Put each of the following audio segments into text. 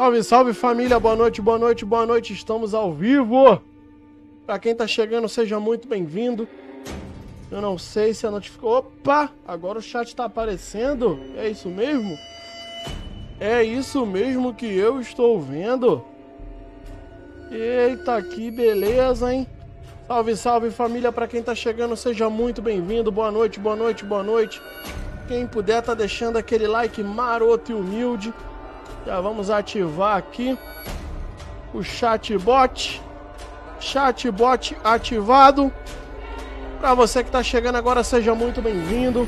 Salve, salve família, boa noite, boa noite, boa noite, estamos ao vivo. Pra quem tá chegando, seja muito bem-vindo. Eu não sei se a notificação... Opa, agora o chat tá aparecendo, é isso mesmo? É isso mesmo que eu estou vendo. Eita, que beleza, hein? Salve, salve família, pra quem tá chegando, seja muito bem-vindo. Boa noite, boa noite, boa noite. Quem puder tá deixando aquele like maroto e humilde. Já vamos ativar aqui o chatbot. Chatbot ativado. Pra você que tá chegando agora, seja muito bem-vindo.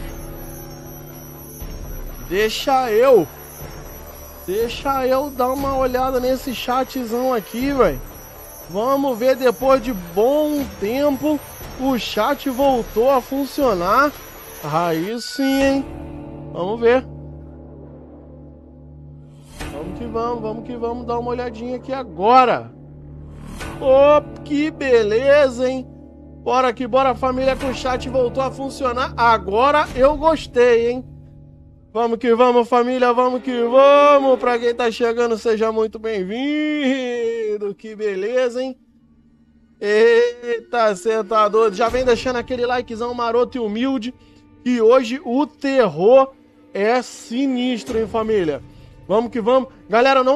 Deixa eu dar uma olhada nesse chatzão aqui, velho. Vamos ver, depois de bom tempo, o chat voltou a funcionar. Aí sim, hein? Vamos ver. Vamos que vamos dar uma olhadinha aqui agora. Oh, que beleza, hein? Bora que bora, família, que o chat voltou a funcionar. Agora eu gostei, hein? Vamos que vamos, família, vamos que vamos. Pra quem tá chegando, seja muito bem-vindo. Que beleza, hein? Eita, cê tá doido. Já vem deixando aquele likezão maroto e humilde. E hoje o terror é sinistro, hein, família? Vamos que vamos. Galera, eu não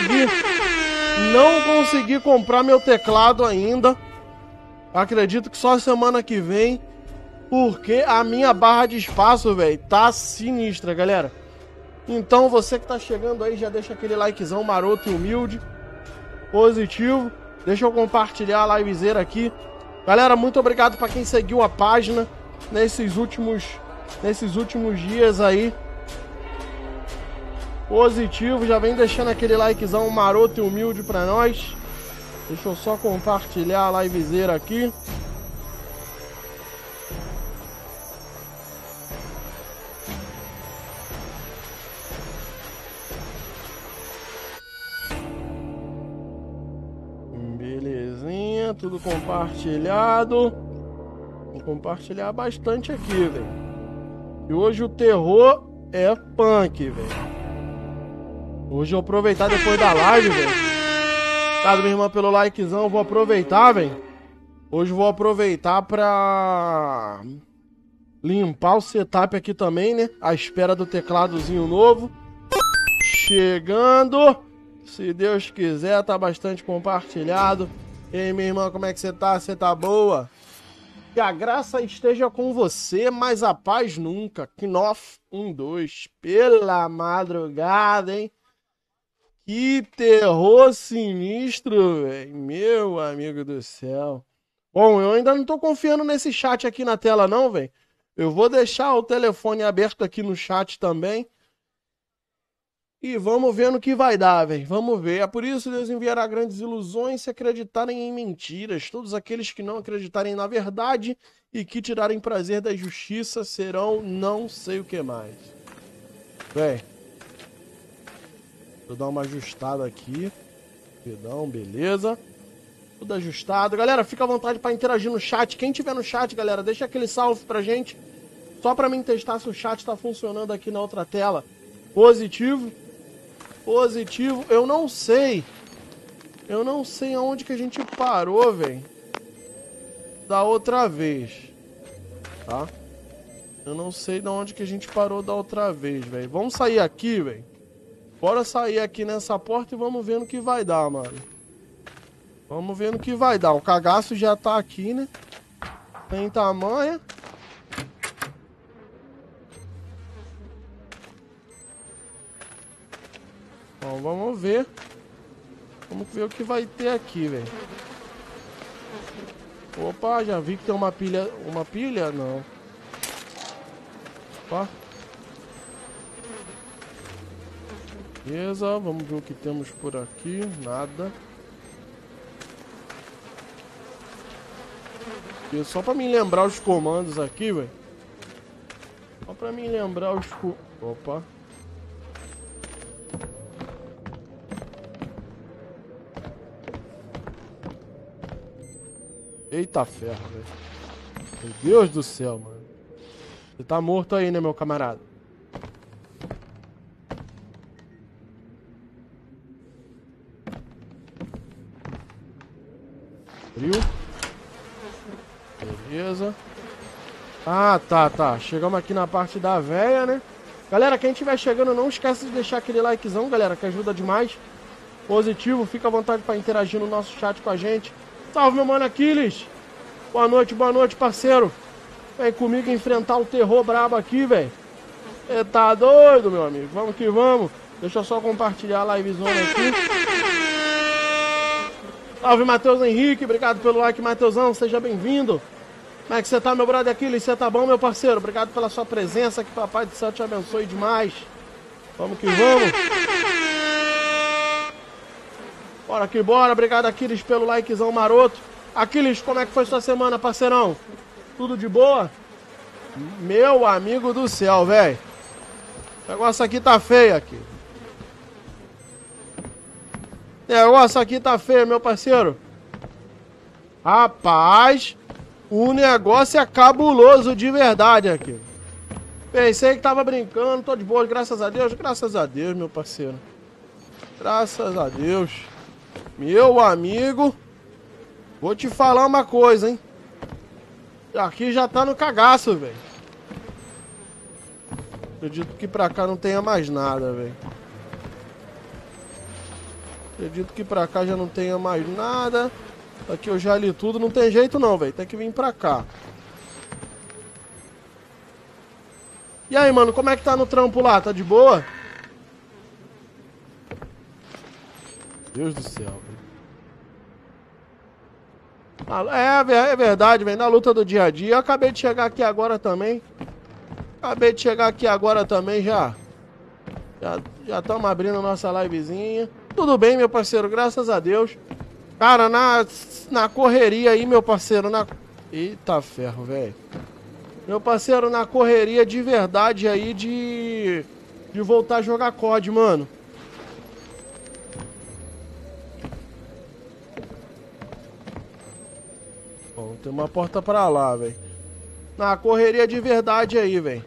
consegui comprar meu teclado ainda. Acredito que só semana que vem. Porque a minha barra de espaço, velho, tá sinistra, galera. Então, você que tá chegando aí, já deixa aquele likezão maroto e humilde. Positivo. Deixa eu compartilhar a livezeira aqui. Galera, muito obrigado pra quem seguiu a página nesses últimos dias aí. Positivo, já vem deixando aquele likezão maroto e humilde pra nós. Deixa eu só compartilhar a livezeira aqui. Belezinha, tudo compartilhado. Vou compartilhar bastante aqui, velho. E hoje o terror é punk, velho. Hoje eu vou aproveitar depois da live, velho. Obrigado, minha irmã, pelo likezão. Vou aproveitar, velho. Hoje eu vou aproveitar pra limpar o setup aqui também, né? À espera do tecladozinho novo. Chegando. Se Deus quiser, tá bastante compartilhado. E aí, minha irmã, como é que você tá? Você tá boa? Que a graça esteja com você, mas a paz nunca. Knof 12. Pela madrugada, hein? Que terror sinistro, velho. Meu amigo do céu. Bom, eu ainda não tô confiando nesse chat aqui na tela, não, velho. Eu vou deixar o telefone aberto aqui no chat também. E vamos ver no que vai dar, velho. Vamos ver. É por isso que Deus enviará grandes ilusões se acreditarem em mentiras. Todos aqueles que não acreditarem na verdade e que tirarem prazer da justiça serão não sei o que mais. Véi. Vou dar uma ajustada aqui. Perdão, beleza. Tudo ajustado. Galera, fica à vontade para interagir no chat. Quem tiver no chat, galera, deixa aquele salve pra gente. Só pra mim testar se o chat tá funcionando aqui na outra tela. Positivo. Positivo. Eu não sei aonde que a gente parou, velho. Da outra vez. Tá? Eu não sei de onde que a gente parou da outra vez, velho. Vamos sair aqui, velho. Bora sair aqui nessa porta e vamos ver no que vai dar, mano. Vamos ver no que vai dar. O cagaço já tá aqui, né? Tem tamanho. Bom, vamos ver. Vamos ver o que vai ter aqui, velho. Opa, já vi que tem uma pilha. Uma pilha? Não. Opa. Beleza, vamos ver o que temos por aqui. Nada. E só pra me lembrar os comandos aqui, velho. Só pra me lembrar os... Opa. Eita ferro, velho. Meu Deus do céu, mano. Você tá morto aí, né, meu camarada? Abriu. Beleza. Ah, tá. Chegamos aqui na parte da véia, né? Galera, quem estiver chegando, não esquece de deixar aquele likezão, galera, que ajuda demais. Positivo, fica à vontade para interagir no nosso chat com a gente. Salve, meu mano Aquiles. Boa noite, parceiro. Vem comigo enfrentar o terror brabo aqui, velho. Você tá doido, meu amigo? Vamos que vamos. Deixa eu só compartilhar a livezona aqui. Salve, Matheus Henrique. Obrigado pelo like, Matheusão. Seja bem-vindo. Como é que você tá, meu brother Aquiles? Você tá bom, meu parceiro? Obrigado pela sua presença. Que papai do céu te abençoe demais. Vamos que vamos. Bora que bora. Obrigado, Aquiles, pelo likezão maroto. Aquiles, como é que foi sua semana, parceirão? Tudo de boa? Meu amigo do céu, velho. O negócio aqui tá feio aqui. O negócio aqui tá feio, meu parceiro. Rapaz, o negócio é cabuloso de verdade aqui. Pensei que tava brincando, tô de boa, graças a Deus, meu parceiro. Graças a Deus. Meu amigo, vou te falar uma coisa, hein. Aqui já tá no cagaço, velho. Acredito que pra cá não tenha mais nada, velho. Acredito que pra cá já não tenha mais nada. Aqui eu já li tudo, não tem jeito não, velho. Tem que vir pra cá. E aí, mano, como é que tá no trampo lá? Tá de boa? Deus do céu, velho. É verdade, velho. Na luta do dia a dia. Eu acabei de chegar aqui agora também. Já estamos abrindo a nossa livezinha. Tudo bem, meu parceiro, graças a Deus. Cara, na correria aí, meu parceiro, Eita ferro, velho. Meu parceiro, na correria de verdade aí de voltar a jogar COD, mano. Bom, tem uma porta pra lá, velho. Na correria de verdade aí, velho.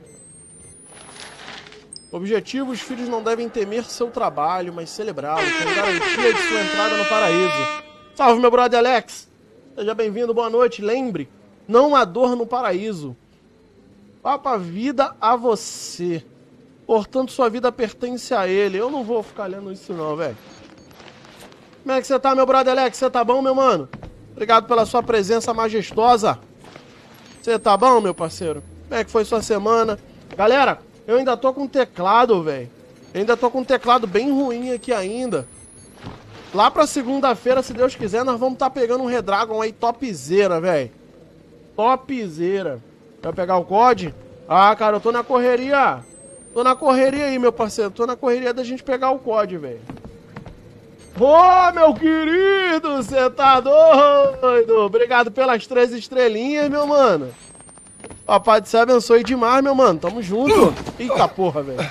Objetivo: os filhos não devem temer seu trabalho, mas celebrá-lo, com garantia de sua entrada no paraíso. Salve, meu brother Alex. Seja bem-vindo, boa noite. Lembre, não há dor no paraíso. Papa vida a você. Portanto, sua vida pertence a ele. Eu não vou ficar lendo isso não, velho. Como é que você tá, meu brother Alex? Você tá bom, meu mano? Obrigado pela sua presença majestosa. Você tá bom, meu parceiro? Como é que foi sua semana? Galera, eu ainda tô com teclado, velho. Ainda tô com um teclado bem ruim aqui ainda. Lá pra segunda-feira, se Deus quiser, nós vamos tá pegando um Redragon aí topzera, velho. Topzera. Vai pegar o COD? Ah, cara, eu tô na correria. Tô na correria aí, meu parceiro. Tô na correria da gente pegar o COD, velho. Ô, meu querido, você tá doido? Obrigado pelas 3 estrelinhas, meu mano. Papai do céu abençoe demais, meu mano. Tamo junto. Eita porra, velho.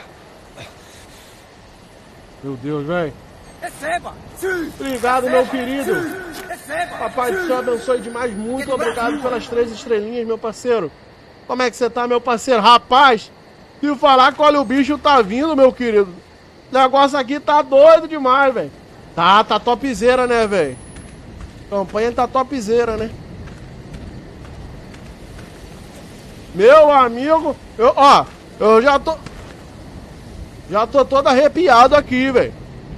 Meu Deus, velho. Obrigado, meu querido. Papai do céu abençoe demais. Muito obrigado pelas 3 estrelinhas, meu parceiro. Como é que você tá, meu parceiro? Rapaz, se falar que olha o bicho tá vindo, meu querido. O negócio aqui tá doido demais, velho. Tá topzera, né, velho? Campanha tá topzera, né? Meu amigo, eu já tô todo arrepiado aqui, velho.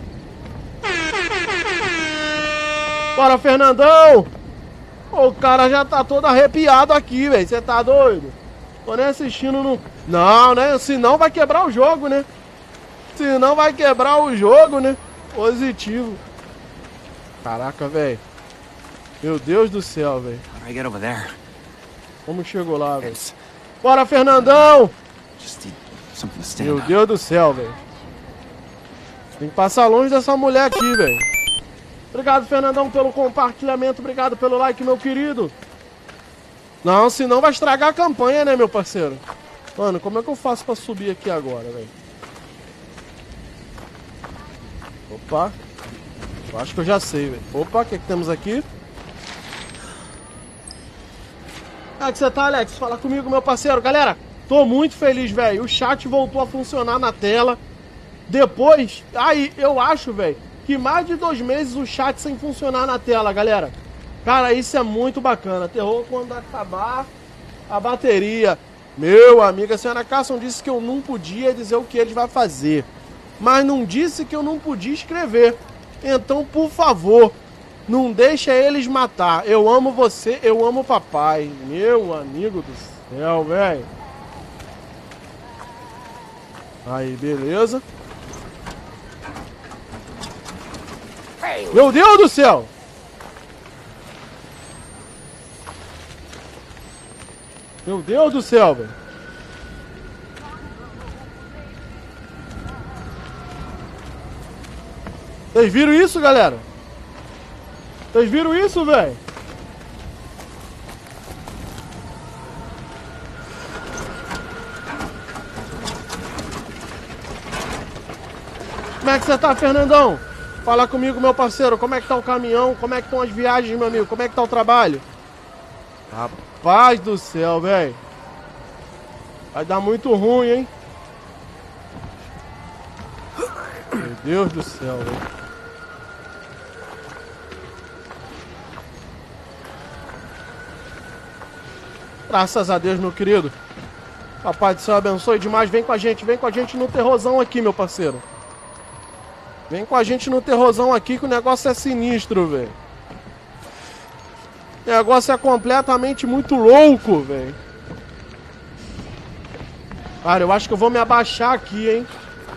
Bora, Fernandão! O cara já tá todo arrepiado aqui, velho. Você tá doido? Tô nem assistindo no... Não, né? Senão vai quebrar o jogo, né? Senão vai quebrar o jogo, né? Positivo. Caraca, velho. Meu Deus do céu, velho. Como chegou lá, velho? Bora, Fernandão! Meu Deus do céu, velho. Tem que passar longe dessa mulher aqui, velho. Obrigado, Fernandão, pelo compartilhamento. Obrigado pelo like, meu querido. Não, senão vai estragar a campanha, né, meu parceiro? Mano, como é que eu faço pra subir aqui agora, velho? Opa. Eu acho que eu já sei, velho. Opa, o que temos aqui? Como é que você tá, Alex? Fala comigo, meu parceiro. Galera, tô muito feliz, velho. O chat voltou a funcionar na tela. Depois, aí, eu acho, velho, que mais de 2 meses o chat sem funcionar na tela, galera. Cara, isso é muito bacana. Terror quando acabar a bateria. Meu amigo, a senhora Carson disse que eu não podia dizer o que eles vão fazer. Mas não disse que eu não podia escrever. Então, por favor, não deixa eles matar. Eu amo você, eu amo o papai. Meu amigo do céu, velho. Aí, beleza. Meu Deus do céu! Meu Deus do céu, velho. Vocês viram isso, galera? Vocês viram isso, velho? Como é que você tá, Fernandão? Fala comigo, meu parceiro. Como é que tá o caminhão? Como é que estão as viagens, meu amigo? Como é que tá o trabalho? Rapaz do céu, velho. Vai dar muito ruim, hein? Meu Deus do céu, velho. Graças a Deus, meu querido. Papai do céu abençoe demais. Vem com a gente no terrorzão aqui, meu parceiro. Vem com a gente no terrorzão aqui que o negócio é sinistro, velho. O negócio é completamente muito louco, velho. Cara, eu acho que eu vou me abaixar aqui, hein.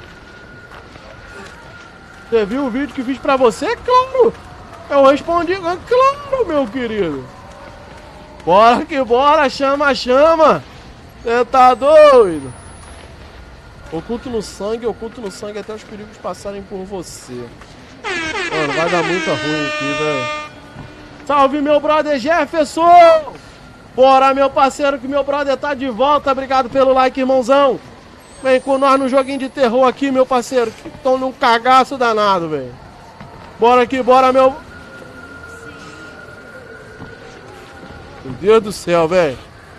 Você viu o vídeo que fiz pra você? Claro! Eu respondi, claro, meu querido. Bora que bora, chama, chama. Você tá doido? Oculto no sangue até os perigos passarem por você. Mano, vai dar muito ruim aqui, velho. Salve, meu brother Jefferson! Bora, meu parceiro, que meu brother tá de volta. Obrigado pelo like, irmãozão. Vem com nós no joguinho de terror aqui, meu parceiro. Que estão num cagaço danado, velho. Bora aqui, bora, meu... Meu Deus do céu, velho.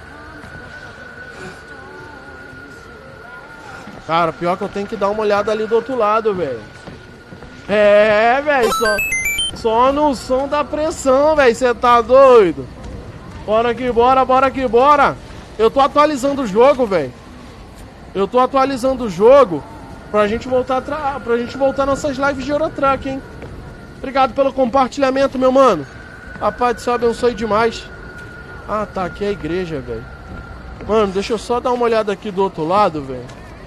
Cara, pior que eu tenho que dar uma olhada ali do outro lado, velho. É, velho, só no som da pressão, velho. Você tá doido? Bora que bora, bora que bora. Eu tô atualizando o jogo, velho. Eu tô atualizando o jogo pra gente voltar nossas lives de Eurotruck, hein? Obrigado pelo compartilhamento, meu mano. Papai do céu abençoe demais. Ah, tá, aqui é a igreja, velho. Mano, deixa eu só dar uma olhada aqui do outro lado, velho.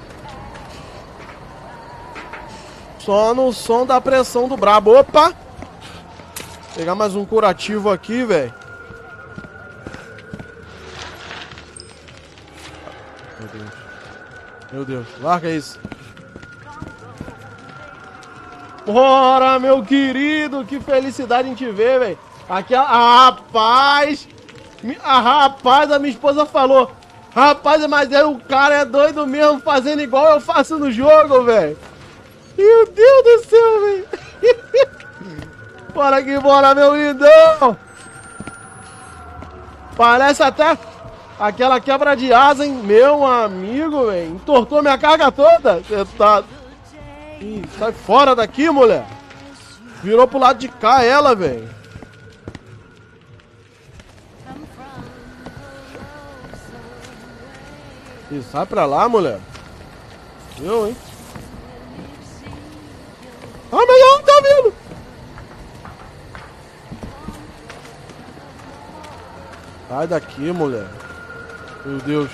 Só no som da pressão do brabo. Opa! Pegar mais um curativo aqui, velho. Meu Deus. Meu Deus, larga isso. Bora, meu querido. Que felicidade em te ver, velho. Aqui, rapaz. Rapaz, a minha esposa falou. Rapaz, mas o cara é doido mesmo, fazendo igual eu faço no jogo, velho. Meu Deus do céu, velho. Bora que bora, meu lindão. Parece até aquela quebra de asa, hein? Meu amigo, velho. Entortou minha carga toda. Você tá... Ih, sai fora daqui, mulher. Virou pro lado de cá ela, velho. Ih, sai pra lá, mulher. Eu, hein? Ah, melhor, tá vendo? Sai daqui, mulher. Meu Deus.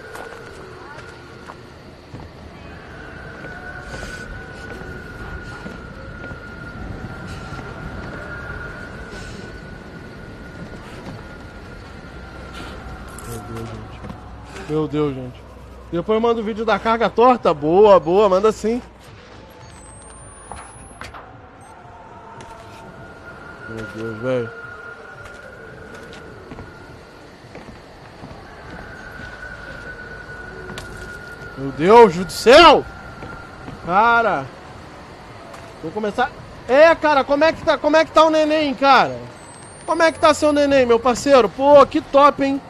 Meu Deus, gente. Depois manda o vídeo da carga torta. Boa, boa, manda sim. Meu Deus, velho. Meu Deus do céu! Cara. Vou começar... É, cara, como é que tá o neném, cara? Como é que tá seu neném, meu parceiro? Pô, que top, hein?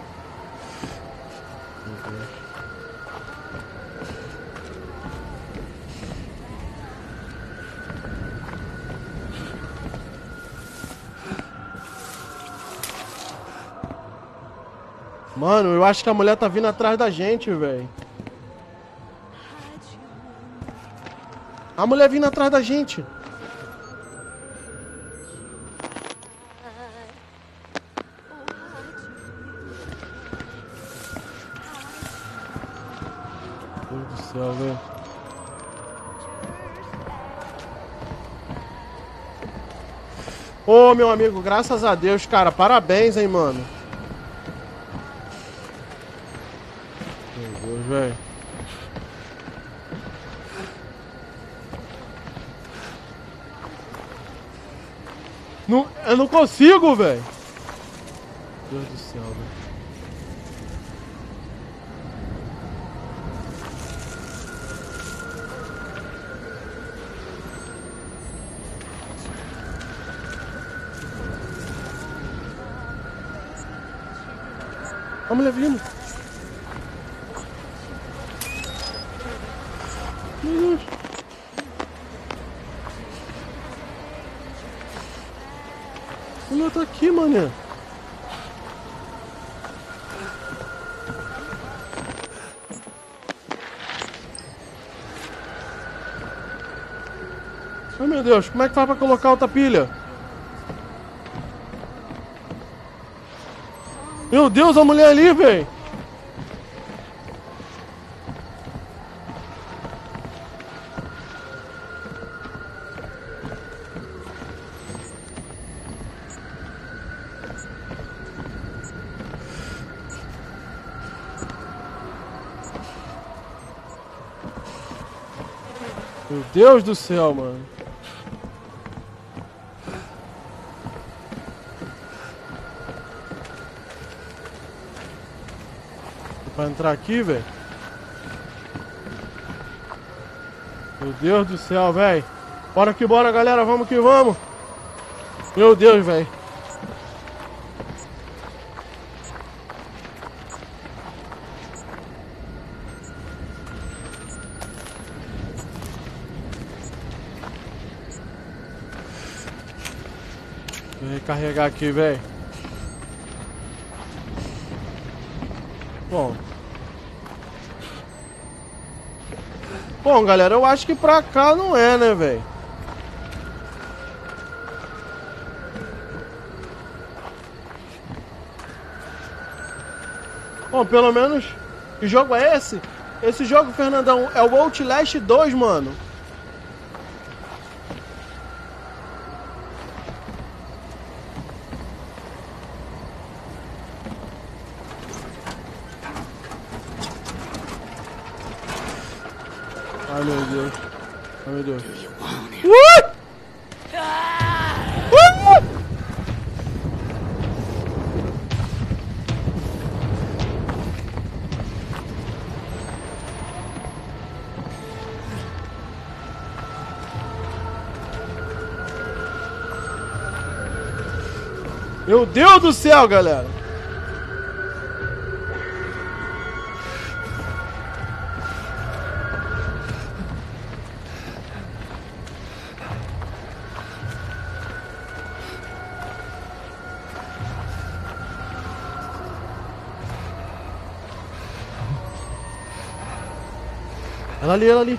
Mano, eu acho que a mulher tá vindo atrás da gente, velho. A mulher vindo atrás da gente. Meu Deus do céu, velho. Ô, meu amigo, graças a Deus, cara. Parabéns, hein, mano. Meu Deus, velho. Não, eu não consigo, velho. Meu Deus do céu, velho. A mulher vindo. Meu Deus. A mulher tá aqui, mané. Ai, meu Deus. Como é que faz pra colocar outra pilha? Meu Deus, a mulher ali, velho. Meu Deus do céu, mano. Pra entrar aqui, velho. Meu Deus do céu, velho. Bora que bora, galera. Vamos que vamos. Meu Deus, velho. Vou recarregar aqui, velho. Bom, galera, eu acho que pra cá não é, né, velho? Bom, pelo menos... Que jogo é esse? Esse jogo, Fernandão, é o Outlast 2, mano. Ai, meu Deus. Ai, meu Deus. Meu Deus do céu, galera. Ela ali, ela ali.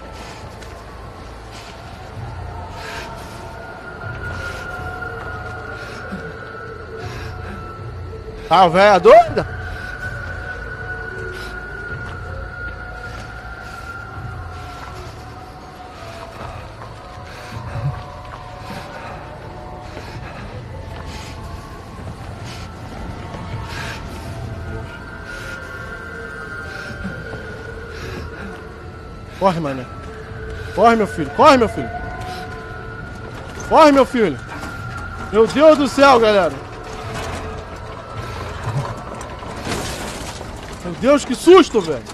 Tá, velha doida? Corre, mané. Corre, meu filho. Corre, meu filho. Corre, meu filho. Meu Deus do céu, galera. Meu Deus, que susto, velho.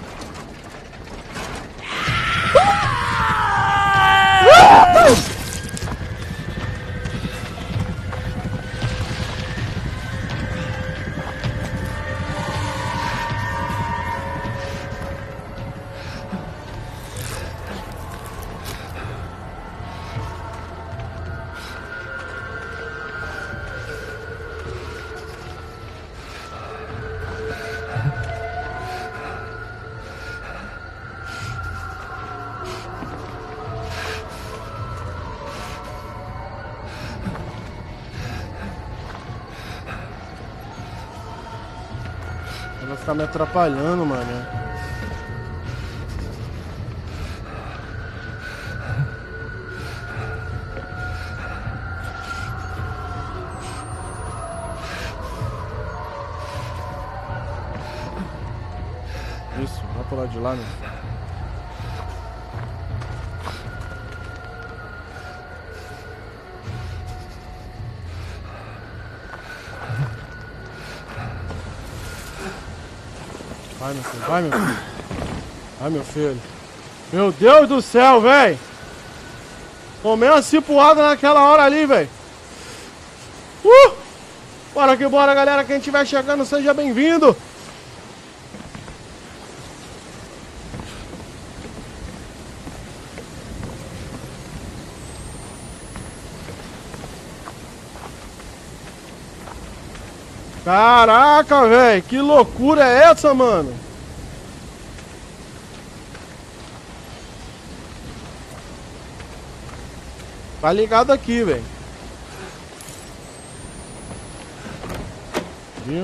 Tá me atrapalhando, mano. Isso, vai pro lado de lá, né? Vai, meu filho, vai, meu filho. Vai, meu filho. Meu Deus do céu, velho. Tomei uma cipuada naquela hora ali, velho. Bora que bora, galera. Quem estiver chegando, seja bem-vindo. Caraca, velho. Que loucura é essa, mano? Tá ligado aqui, velho. Viu?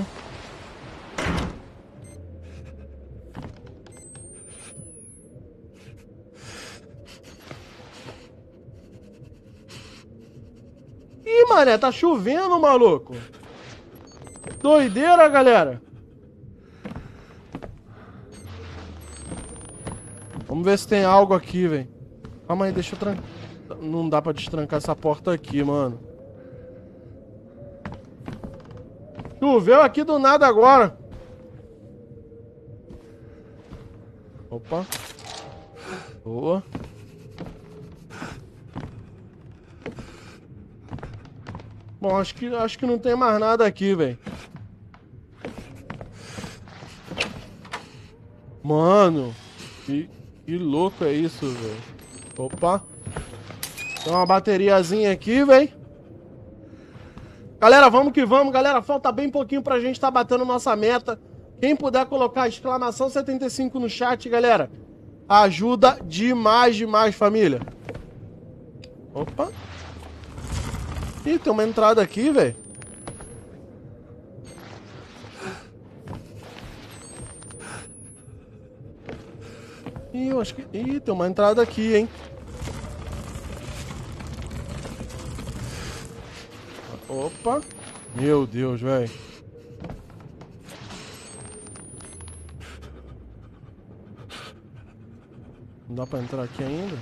Ih, mané, tá chovendo, maluco. Doideira, galera. Vamos ver se tem algo aqui, velho. Calma aí, deixa eu trancar. Não dá pra destrancar essa porta aqui, mano. Choveu aqui do nada agora. Opa. Boa. Bom, acho que não tem mais nada aqui, velho. Mano, que louco é isso, velho. Opa. Tem uma bateriazinha aqui, velho. Galera, vamos que vamos, galera. Falta bem pouquinho pra gente tá batendo nossa meta. Quem puder colocar exclamação 75 no chat, galera. Ajuda demais, demais, família. Opa. Ih, tem uma entrada aqui, velho. Ih, eu acho que... Ih, tem uma entrada aqui, hein. Opa. Meu Deus, velho. Não dá pra entrar aqui ainda?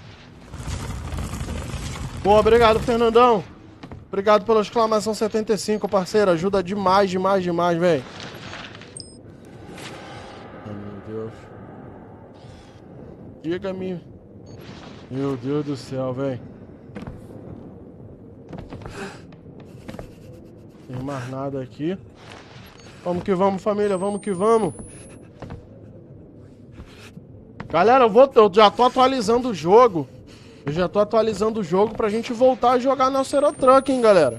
Boa, obrigado, Fernandão. Obrigado pela exclamação 75, parceiro. Ajuda demais, demais, demais, velho. Ai, meu Deus. Diga-me. Meu Deus do céu, velho. Não tem mais nada aqui. Vamos que vamos, família. Vamos que vamos. Galera, eu já tô atualizando o jogo. Eu já tô atualizando o jogo pra gente voltar a jogar nosso Aerotruck, hein, galera.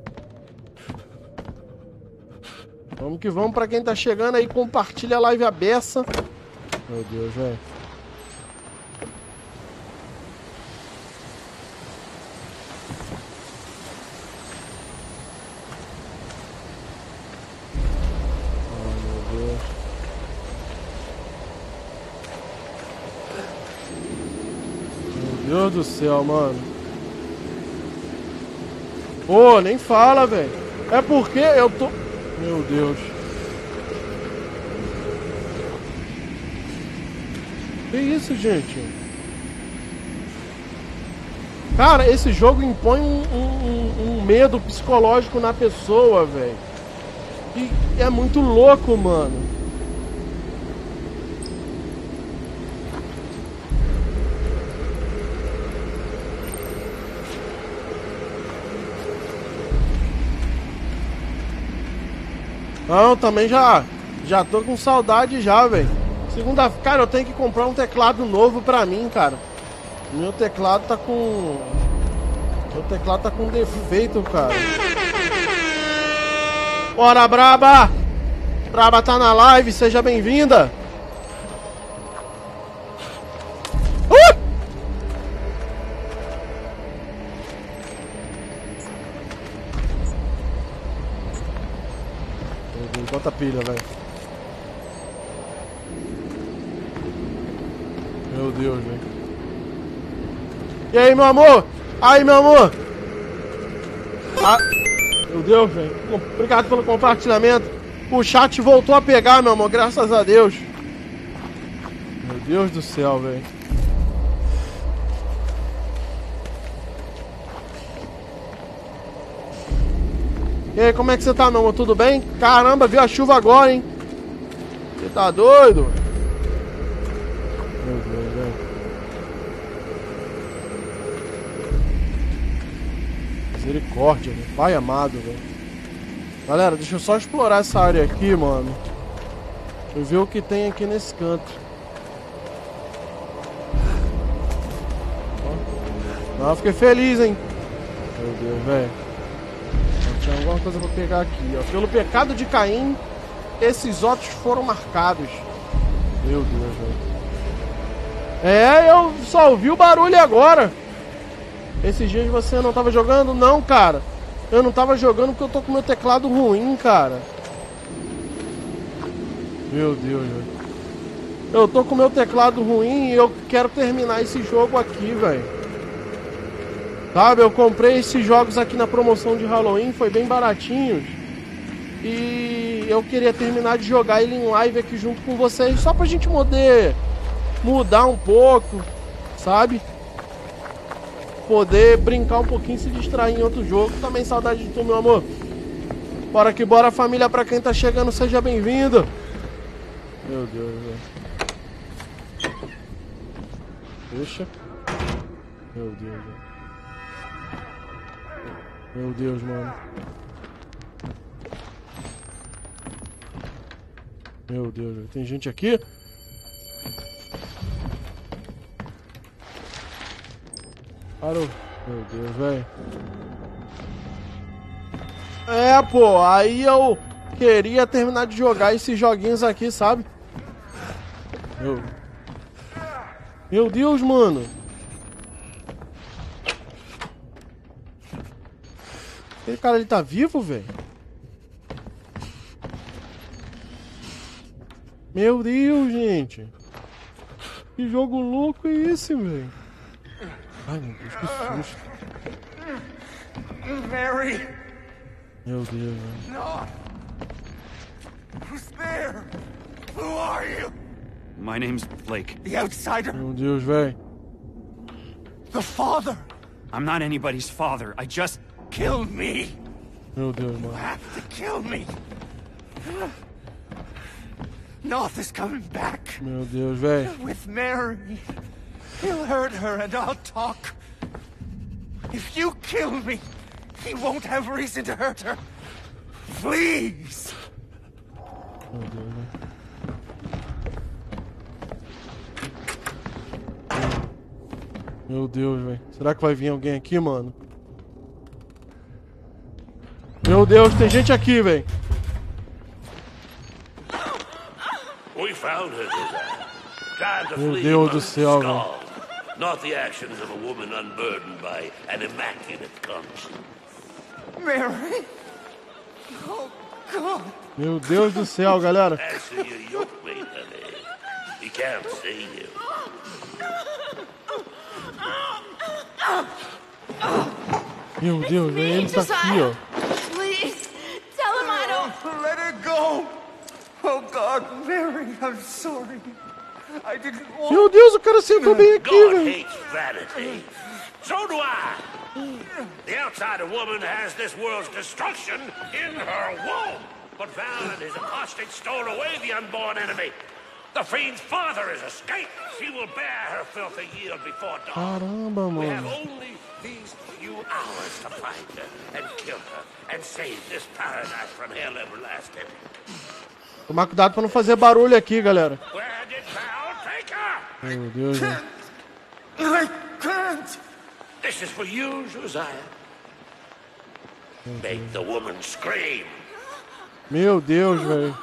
Vamos que vamos. Pra quem tá chegando aí, compartilha a live a beça. Meu Deus, velho. Meu Deus do céu, mano. Pô, nem fala, velho. É porque eu tô... Meu Deus. Que isso, gente? Cara, esse jogo impõe um medo psicológico na pessoa, velho. E é muito louco, mano. Não, também já tô com saudade já, velho. Segunda, cara, eu tenho que comprar um teclado novo pra mim, cara. Meu teclado tá com defeito, cara. Bora, Braba! Braba tá na live, seja bem-vinda. Bota a pilha, velho. Meu Deus, velho. E aí, meu amor? Aí, meu amor? Ah, meu Deus, velho. Obrigado pelo compartilhamento. O chat voltou a pegar, meu amor. Graças a Deus. Meu Deus do céu, velho. E aí, como é que você tá, meu amor? Tudo bem? Caramba, viu a chuva agora, hein? Você tá doido? Meu Deus, velho. Misericórdia, velho. Pai amado, velho. Galera, deixa eu só explorar essa área aqui, mano. Deixa eu ver o que tem aqui nesse canto. Ó. Ah, fiquei feliz, hein? Meu Deus, velho. Tinha alguma coisa pra pegar aqui, ó. Pelo pecado de Caim, esses óculos foram marcados. Meu Deus, velho. É, eu só ouvi o barulho agora. Esses dias você não tava jogando? Não, cara. Eu não tava jogando porque eu tô com meu teclado ruim, cara. Meu Deus, velho. Eu tô com meu teclado ruim e eu quero terminar esse jogo aqui, velho. Sabe, eu comprei esses jogos aqui na promoção de Halloween, foi bem baratinhos. E eu queria terminar de jogar ele em live aqui junto com vocês, só pra gente poder mudar um pouco, sabe? Poder brincar um pouquinho, se distrair em outro jogo. Também saudade de tu, meu amor. Bora que bora, família, pra quem tá chegando, seja bem-vindo. Meu Deus, velho. Deixa. Meu Deus, velho. Meu Deus, mano. Meu Deus, velho. Tem gente aqui? Parou. Meu Deus, velho. É, pô. Aí eu queria terminar de jogar esses joguinhos aqui, sabe? Meu Deus, mano. Aquele cara, ele tá vivo, velho? Meu Deus, gente. Que jogo louco é esse, velho? Ai, meu Deus, que susto. Mary! Meu Deus, velho. No! Who's there? Who are you? My name's Blake. The outsider? Meu Deus, velho. The father? I'm not anybody's father. I just... Kill me! Meu Deus, You mano. have to kill me! North is coming back. Meu Deus, velho. With Mary. He'll hurt her and I'll talk. If you kill me, he won't have reason to hurt her. Please! Meu Deus, velho. Meu Deus, velho. Será que vai vir alguém aqui, mano? Meu Deus, tem gente aqui, velho. We found her, Desire. Trying to Meu flee Deus do among céu, velho. skulls. Not the actions of a woman unburdened by an immaculate conscience. Mary? Oh, God. Meu Deus do céu, galera. Answer your yoke mate, honey. He can't see you. Meu Deus, velho. Ele tá aqui, ó. Please, tell him I don't. Let her go! Oh, God, Mary, I'm sorry. I didn't want... Meu Deus, o cara sentou bem aqui, God velho. hates vanity. So do I. The outsider woman has this world's destruction in her womb. But Val and his apostates stole away the unborn enemy. The fiend's father has escaped. She will bear her filthy yield before dawn. Caramba, We have mano. only these few hours to find her and kill her and save this paradise from hell everlasting. Tomar cuidado pra não fazer barulho aqui, galera. Where did Val take her? Meu Deus, velho. I can't! This is for you, Josiah. Make the woman scream. Meu Deus, velho.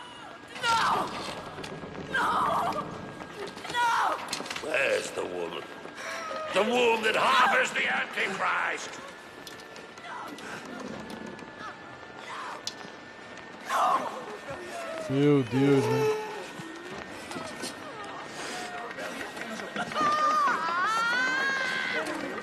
Where's the woman? The womb that harbors the Antichrist. Meu Deus, velho.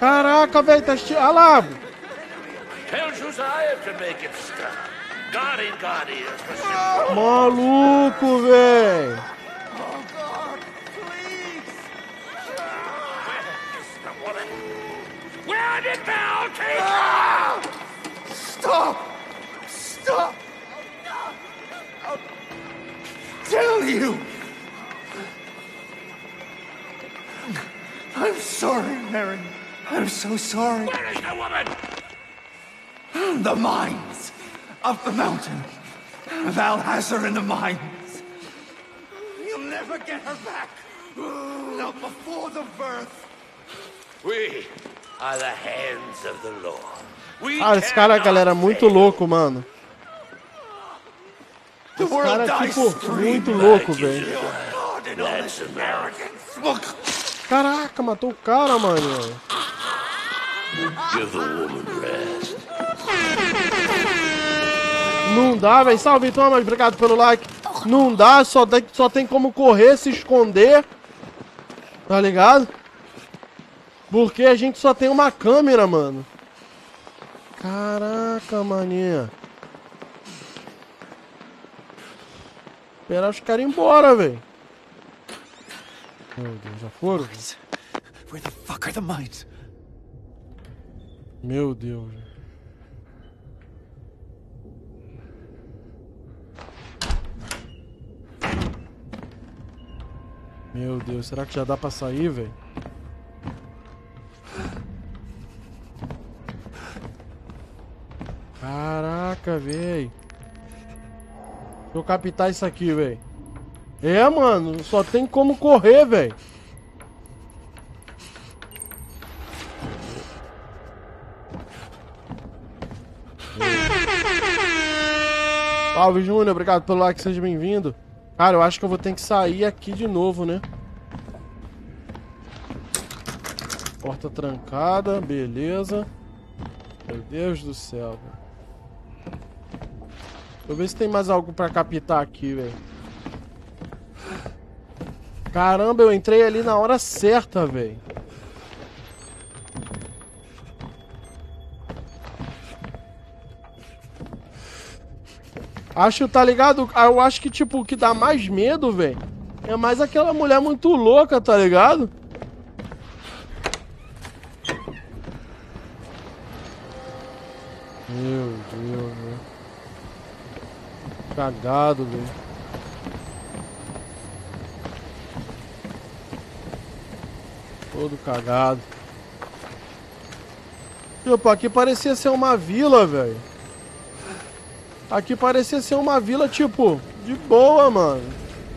Caraca, velho, tá olha lá. Tell Josiah to make it stop. God ain't got ears for simple. Maluco, velho. Oh, God, please! Where is the woman? Where did thou take her? Ah! Stop! Stop! I'll tell you! I'm sorry, Mary. I'm so sorry. Where is the woman? The mines of the mountain. Val has her in the mines. You'll never get her back. Not before the birth. We are the hands of the Lord. We Ah, esse cara, galera, é muito louco, mano. The Esse world cara é, dies tipo, screaming. muito louco, velho. God and all this arrogance. Look. Caraca, matou o cara, mano. Give the woman rest. Não dá, velho. Salve, Thomas. Obrigado pelo like. Não dá, só tem como correr, se esconder. Tá ligado? Porque a gente só tem uma câmera, mano. Caraca, maninha. Esperar os caras ir embora, velho. Meu Deus, já foram? Where the fuck are the mines? Meu Deus. Meu Deus, será que já dá pra sair, velho? Caraca, velho. Deixa eu captar isso aqui, velho. É, mano, só tem como correr, velho. Salve, Júnior. Obrigado pelo like, seja bem-vindo. Cara, eu acho que eu vou ter que sair aqui de novo, né? Porta trancada, beleza. Meu Deus do céu, velho. Deixa eu ver se tem mais algo pra captar aqui, velho. Caramba, eu entrei ali na hora certa, velho. Acho, tá ligado? Eu acho que, tipo, o que dá mais medo, velho, é mais aquela mulher muito louca, tá ligado? Meu Deus, velho. Cagado, velho. Todo cagado. Tipo, aqui parecia ser uma vila, velho. Aqui parecia ser uma vila, tipo, de boa, mano.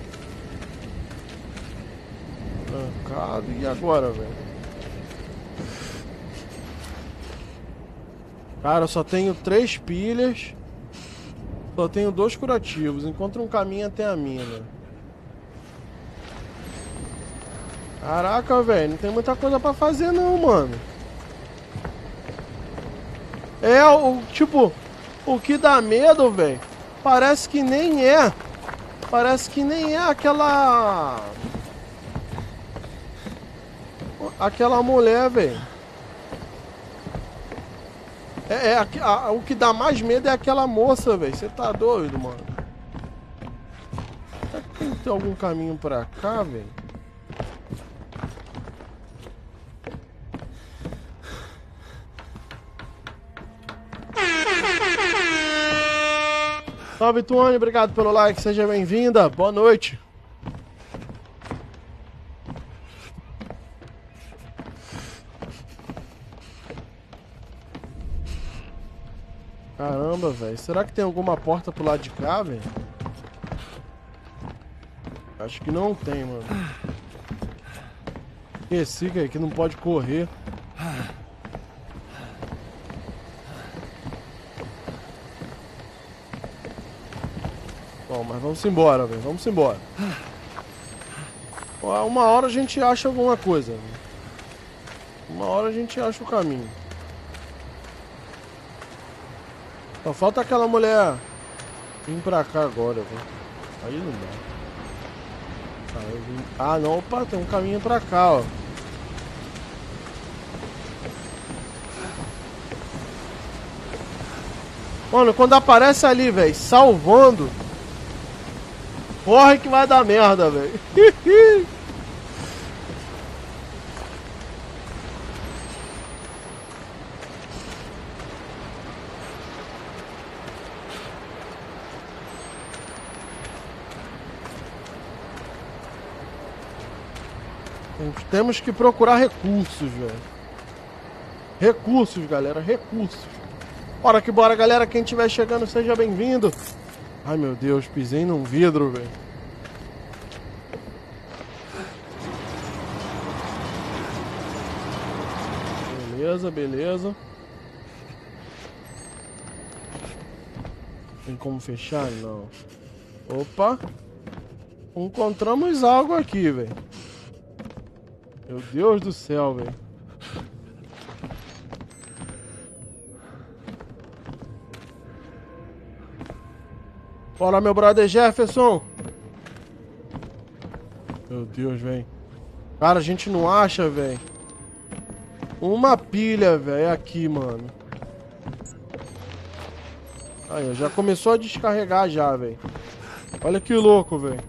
Trancado. E agora, velho? Cara, eu só tenho 3 pilhas. Só tenho 2 curativos. Encontre um caminho até a mina. Caraca, velho. Não tem muita coisa pra fazer, não, mano. É, tipo... O que dá medo, velho, parece que nem é. Parece que nem é aquela... Aquela mulher, velho. O que dá mais medo é aquela moça, velho. Você tá doido, mano? Será que tem que ter algum caminho pra cá, velho? Salve, Tuane, obrigado pelo like, seja bem-vinda, boa noite. Caramba, velho, será que tem alguma porta pro lado de cá, velho? Acho que não tem, mano. Esqueci, cara, que não pode correr. Bom, mas vamos embora, velho. Vamos embora. Uma hora a gente acha alguma coisa, véio. Uma hora a gente acha o caminho. Só falta aquela mulher vir pra cá agora, velho. Aí não dá. Ah, não. Opa, tem um caminho pra cá, ó. Mano, quando aparece ali, velho, salvando, corre que vai dar merda, velho. Temos que procurar recursos, velho. Recursos, galera, recursos. Bora que bora, galera. Quem estiver chegando, seja bem-vindo. Ai, meu Deus, pisei num vidro, velho. Beleza, beleza. Tem como fechar? Não. Opa. Encontramos algo aqui, velho. Meu Deus do céu, velho. Bora, meu brother Jefferson. Meu Deus, velho. Cara, a gente não acha, velho. Uma pilha, velho, aqui, mano. Aí, já começou a descarregar já, velho. Olha que louco, velho.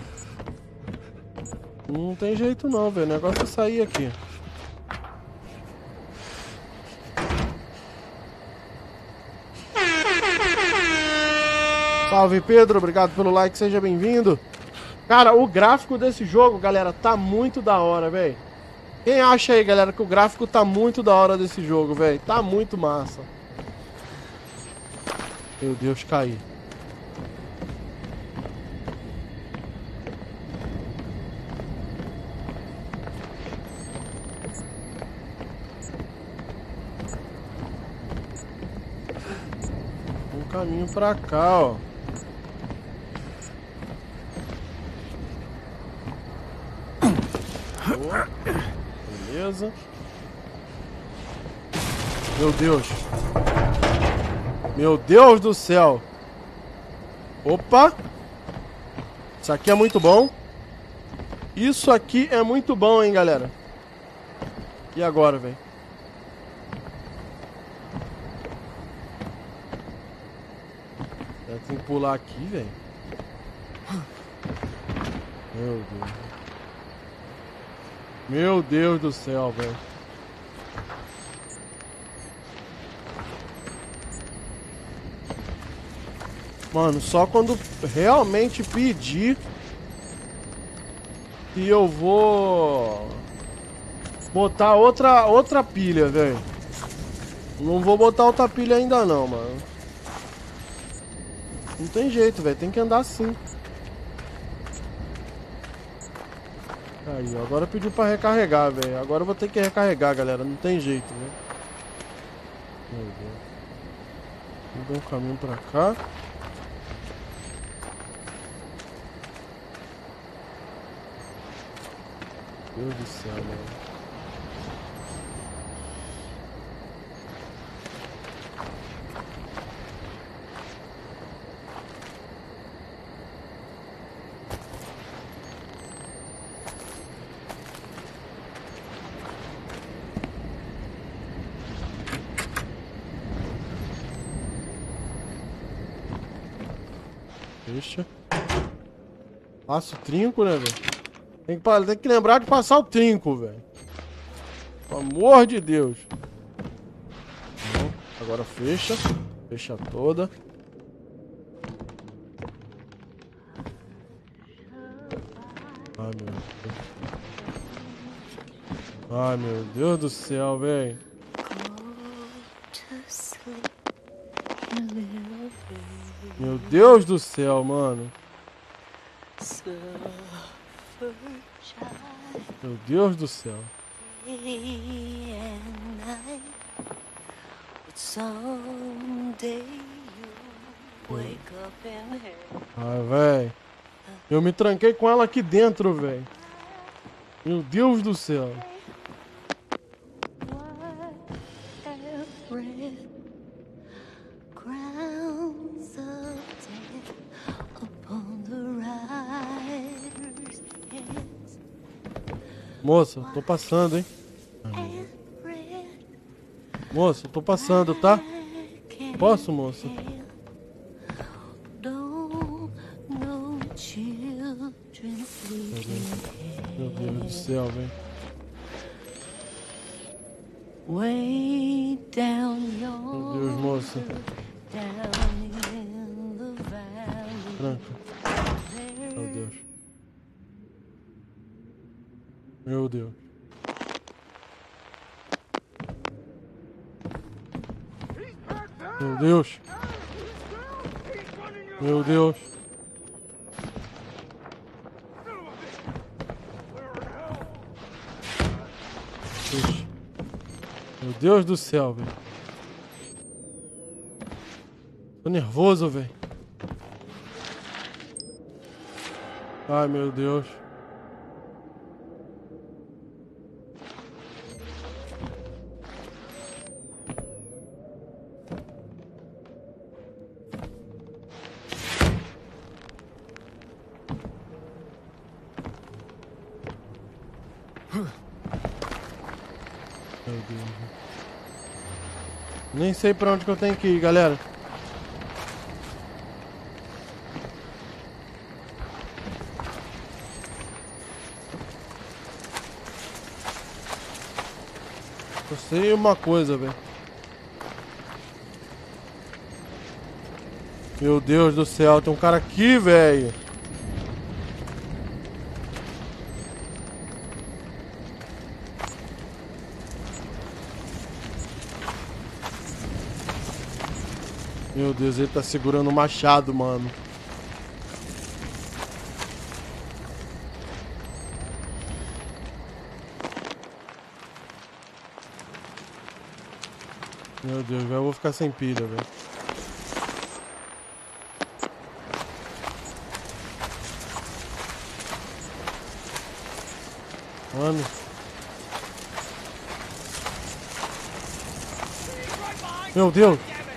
Não tem jeito não, velho. O negócio é sair aqui. Salve, Pedro. Obrigado pelo like. Seja bem-vindo. Cara, o gráfico desse jogo, galera, tá muito da hora, velho. Quem acha aí, galera, que o gráfico tá muito da hora desse jogo, velho? Tá muito massa. Meu Deus, caí. Um caminho pra cá, ó. Boa. Beleza. Meu Deus. Meu Deus do céu. Opa. Isso aqui é muito bom. Isso aqui é muito bom, hein, galera. E agora, velho? Tem que pular aqui, velho. Meu Deus. Meu Deus do céu, velho. Mano, só quando realmente pedir que eu vou botar outra pilha, velho. Não vou botar outra pilha ainda não, mano. Não tem jeito, velho. Tem que andar assim. Aí, agora pediu pra recarregar, velho. Agora eu vou ter que recarregar, galera. Não tem jeito, velho. Meu Deus. Vou dar um caminho pra cá. Meu Deus do céu, mano. Deixa. Passa o trinco, né, velho? Tem que lembrar de passar o trinco, velho. Pelo amor de Deus. Bom, agora fecha. Fecha toda. Ai, meu Deus. Ai, meu Deus do céu, velho. Meu Deus do céu, mano. Meu Deus do céu. Ai, velho. Eu me tranquei com ela aqui dentro, velho. Meu Deus do céu. Moça, tô passando, hein? Moça, tô passando, tá? Posso, moça? céu, velho. Way down Meu Deus, moça. down in the valley. Tranca. Meu Deus. Meu Deus. Meu Deus. Meu Deus. Ixi. Meu Deus do céu, velho. Tô nervoso, velho. Ai, meu Deus. Meu Deus. Nem sei pra onde que eu tenho que ir, galera. Eu sei uma coisa, velho. Meu Deus do céu, tem um cara aqui, velho. Meu Deus, ele tá segurando o machado, mano. Meu Deus, velho, eu vou ficar sem pilha, velho. Mano. Meu Deus.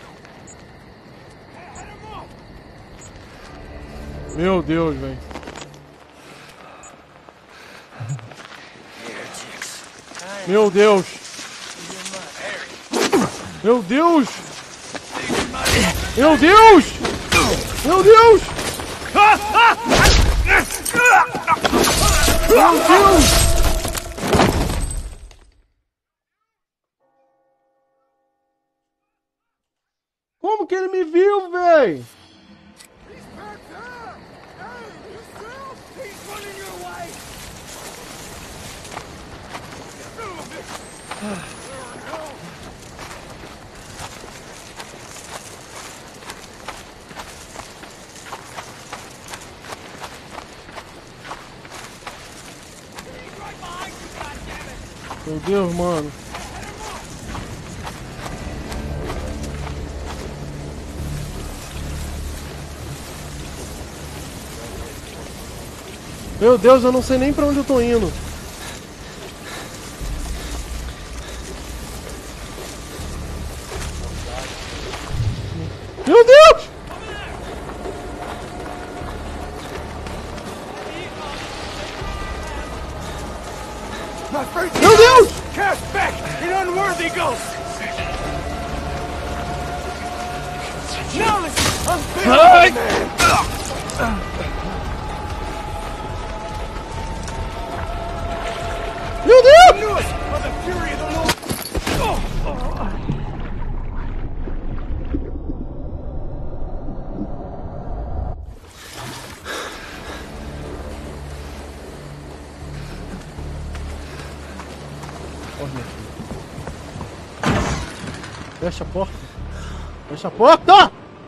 Meu Deus, velho. Meu Deus. Meu Deus. Meu Deus. Meu Deus. Meu Deus. Como que ele me viu, velho? Meu Deus, mano. Meu Deus, eu não sei nem pra onde eu tô indo. Meu Deus! Meu Deus! Cast back in unworthy ghosts! Now listen, unbearable man! Meu Deus! Newest of the fury of the Lord! Fecha a porta. Fecha a porta!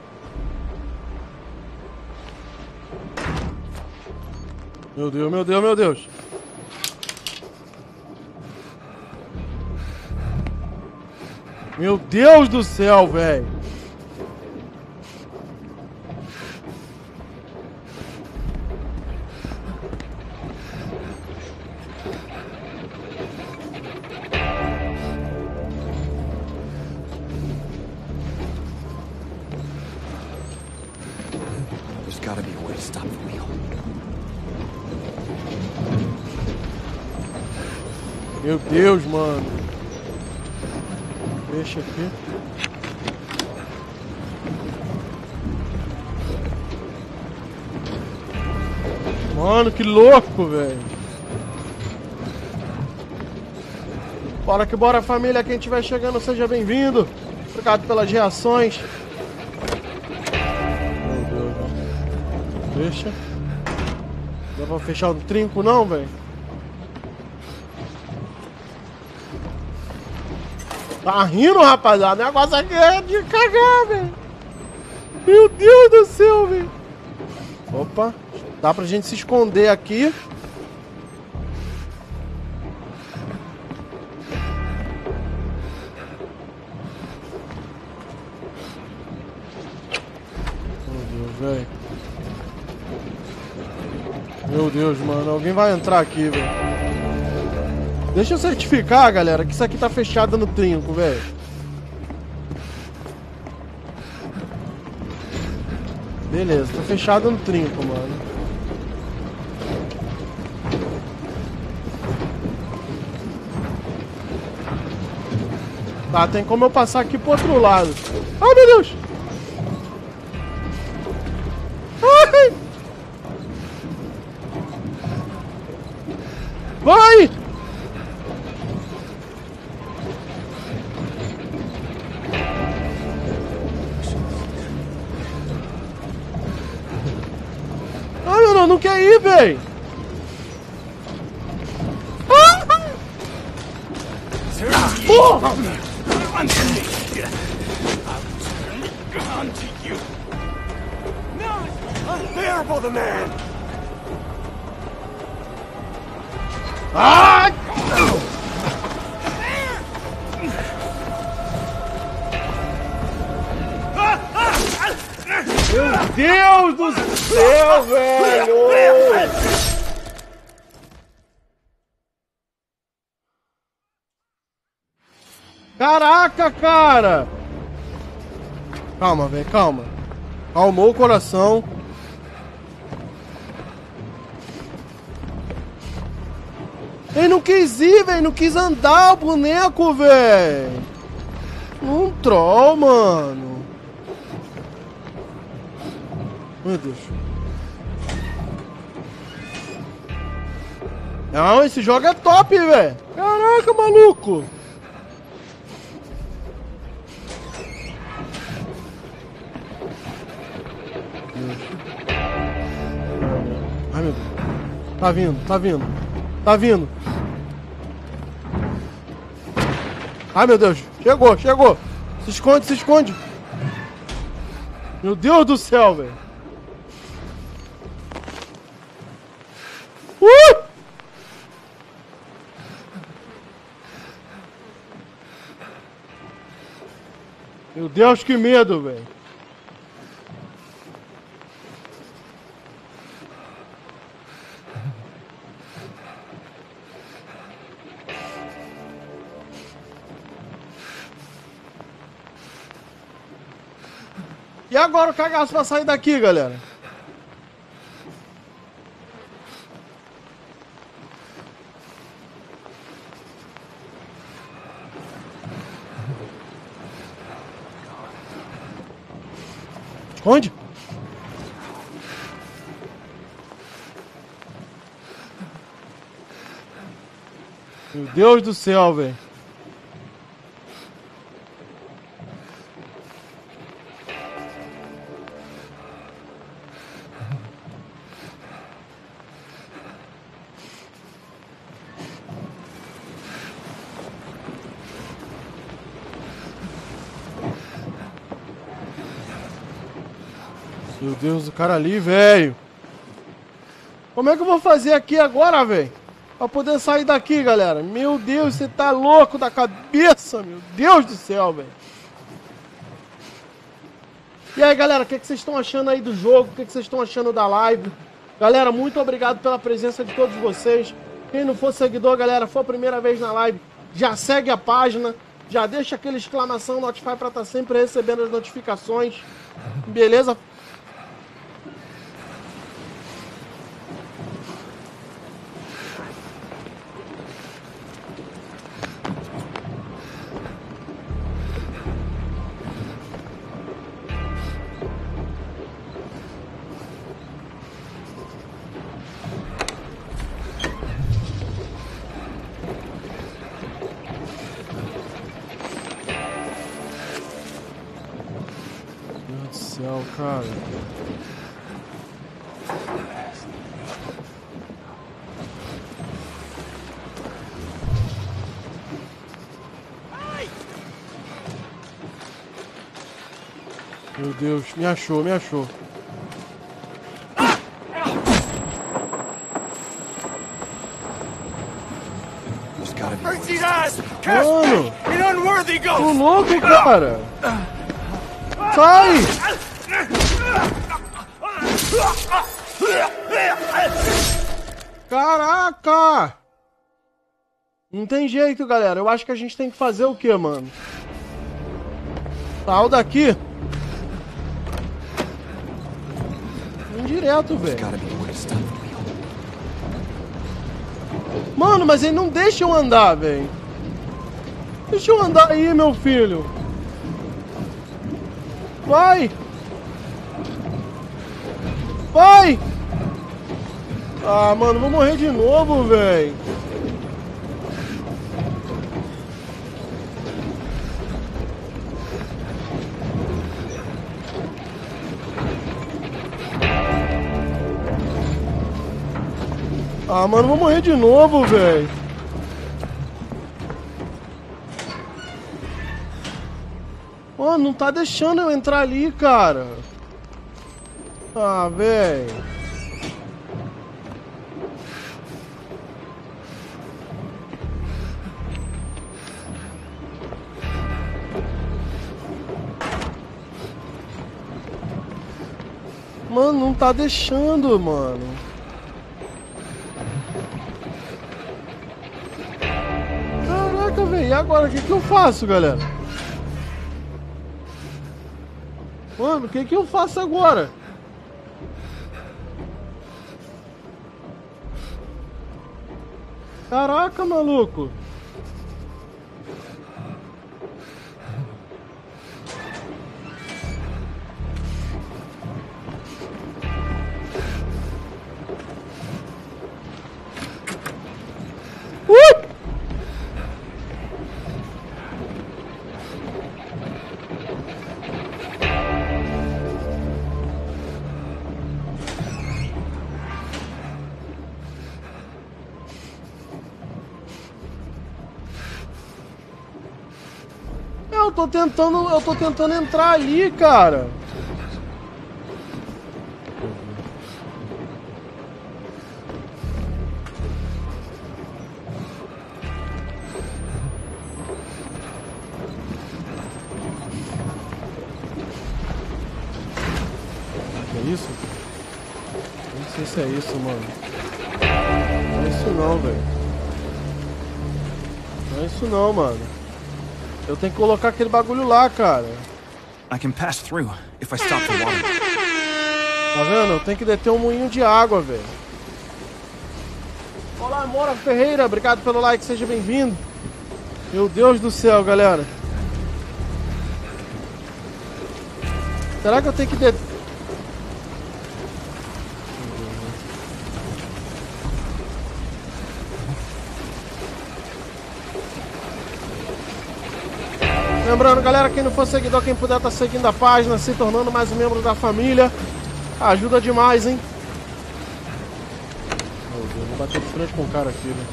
Meu Deus, meu Deus, meu Deus. Meu Deus do céu, velho. There's gotta be a way to stop the wheel. Meu Deus, mano. Deixa aqui. Mano, que louco, velho. Bora que bora, família. Quem estiver chegando, seja bem-vindo. Obrigado pelas reações. Meu Deus, velho. Deixa. Não dá pra fechar o trinco, não, velho? Tá rindo, rapaziada? O negócio aqui é de cagar, velho. Meu Deus do céu, velho. Opa. Dá pra gente se esconder aqui. Véio. Meu Deus, mano. Alguém vai entrar aqui, velho. Deixa eu certificar, galera, que isso aqui tá fechado no trinco, velho. Beleza, tá fechado no trinco, mano. Tá, tem como eu passar aqui pro outro lado. Ai, meu Deus! Ai! Vai! Ai, meu Deus, não quer ir, véi! Porra! Unbearable, the man! Ai! Meu Deus do céu, velho! Caraca, cara! Calma, velho, calma. Calmou o coração. Ele não quis ir, velho. Não quis andar o boneco, velho. Um troll, mano. Meu Deus. Não, esse jogo é top, velho. Caraca, maluco. Ai, meu Deus. Tá vindo, tá vindo. Tá vindo. Ai, meu Deus. Chegou, chegou. Se esconde, se esconde. Meu Deus do céu, velho. Meu Deus, que medo, velho. E agora o cagaço vai sair daqui, galera? Onde? Meu Deus do céu, velho. Meu Deus, o cara ali, velho. Como é que eu vou fazer aqui agora, velho? Pra poder sair daqui, galera. Meu Deus, você tá louco da cabeça, meu Deus do céu, velho. E aí, galera, o que vocês estão achando aí do jogo? O que vocês estão achando da live? Galera, muito obrigado pela presença de todos vocês. Quem não for seguidor, galera, for a primeira vez na live, já segue a página. Já deixa aquele exclamação Notify pra estar sempre recebendo as notificações. Beleza? céu, cara. Meu Deus, me achou, me achou. Mano, tô louco, cara. Sai! Caraca! Não tem jeito, galera. Eu acho que a gente tem que fazer o quê, mano? Saiu daqui. Vem direto, velho. Mano, mas ele não deixa eu andar, velho. Deixa eu andar aí, meu filho. Vai! Vai! Ah, mano, vou morrer de novo, velho. Ah, mano, vou morrer de novo, velho. Mano, não tá deixando eu entrar ali, cara. Ah, velho. Mano, não tá deixando, mano. Caraca, velho. E agora? O que eu faço, galera? Mano, o que eu faço agora? Caraca, maluco. Eu tô tentando entrar ali, cara. É isso? Não sei se é isso, mano. Não é isso não, velho. Não é isso não, mano. Eu tenho que colocar aquele bagulho lá, cara. I can pass through if I stop the water. Tá vendo? Eu tenho que deter um moinho de água, velho. Olá, Mora Ferreira. Obrigado pelo like. Seja bem-vindo. Meu Deus do céu, galera. Será que eu tenho que deter... Lembrando, galera, quem não for seguidor, quem puder estar seguindo a página, se tornando mais um membro da família, ajuda demais, hein? Meu Deus, vou bater de frente com o cara aqui, né?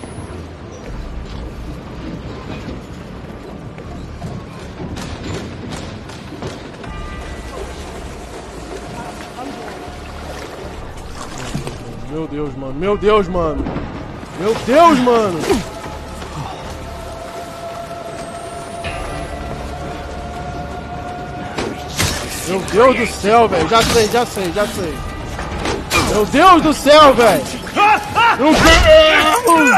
Meu Deus, mano. Meu Deus, mano. Meu Deus, mano. Meu Deus do céu, velho. Já sei. Meu Deus do céu, velho. Meu Deus!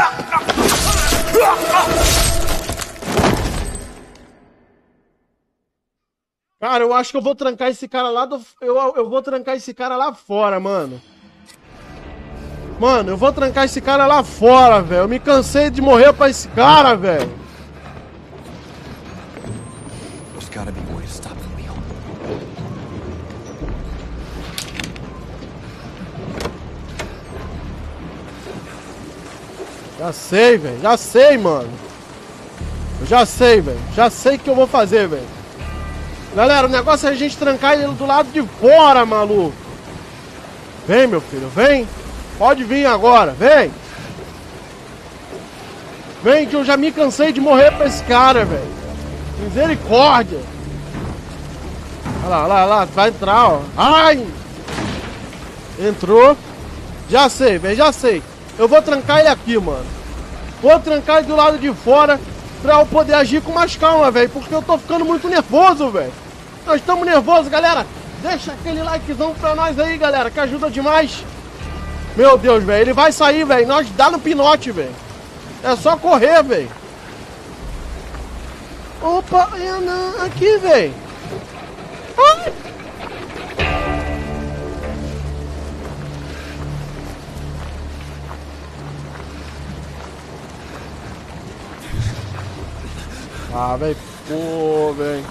Cara, eu acho que eu vou trancar esse cara lá do... Eu vou trancar esse cara lá fora, mano. Mano, eu vou trancar esse cara lá fora, velho. Eu me cansei de morrer pra esse cara, velho. There's gotta be a way to stop the wheel. Já sei, velho. Já sei, mano. Eu já sei, velho. Já sei o que eu vou fazer, velho. Galera, o negócio é a gente trancar ele do lado de fora, maluco. Vem, meu filho, vem. Pode vir agora, vem. Vem, que eu já me cansei de morrer pra esse cara, velho. Misericórdia. Olha lá, vai entrar, ó. Ai! Entrou. Já sei, velho, já sei. Eu vou trancar ele aqui, mano. Vou trancar ele do lado de fora pra eu poder agir com mais calma, velho. Porque eu tô ficando muito nervoso, velho. Nós estamos nervosos, galera. Deixa aquele likezão pra nós aí, galera, que ajuda demais. Meu Deus, velho, ele vai sair, velho. Nós dá no pinote, velho. É só correr, velho. Opa, aqui, velho. Ai! Ah, velho, pô, velho.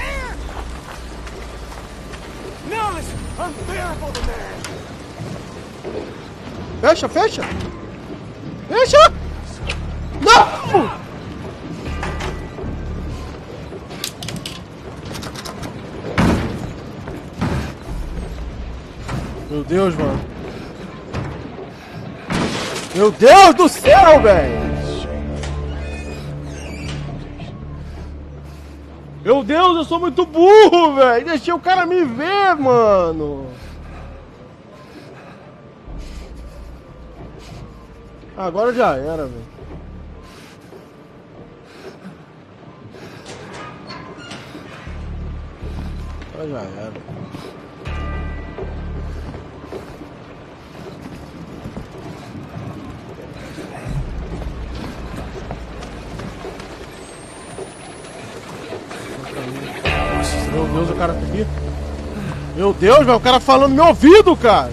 Now it's unbearable to man. Fecha, fecha. Fecha. Não! Meu Deus, mano. Meu Deus do céu, velho. Meu Deus, eu sou muito burro, velho. Deixei o cara me ver, mano. Agora já era, velho. Agora já era. Meu Deus, o cara tá aqui. Meu Deus, velho, o cara falando no meu ouvido, cara.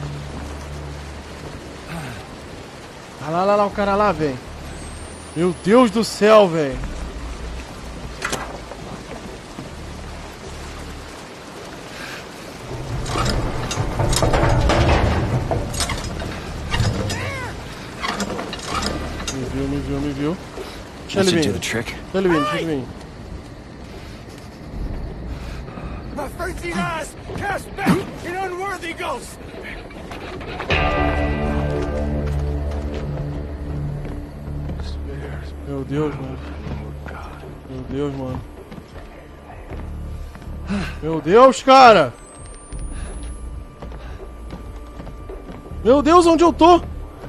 Lá, o cara lá, velho. Meu Deus do céu, velho. Me viu. Deixa ele vir. Deixa ele vir. My frenzied eyes cast back in unworthy ghosts. Meu Deus, mano. Meu Deus, mano. Meu Deus, cara. Meu Deus, onde eu tô?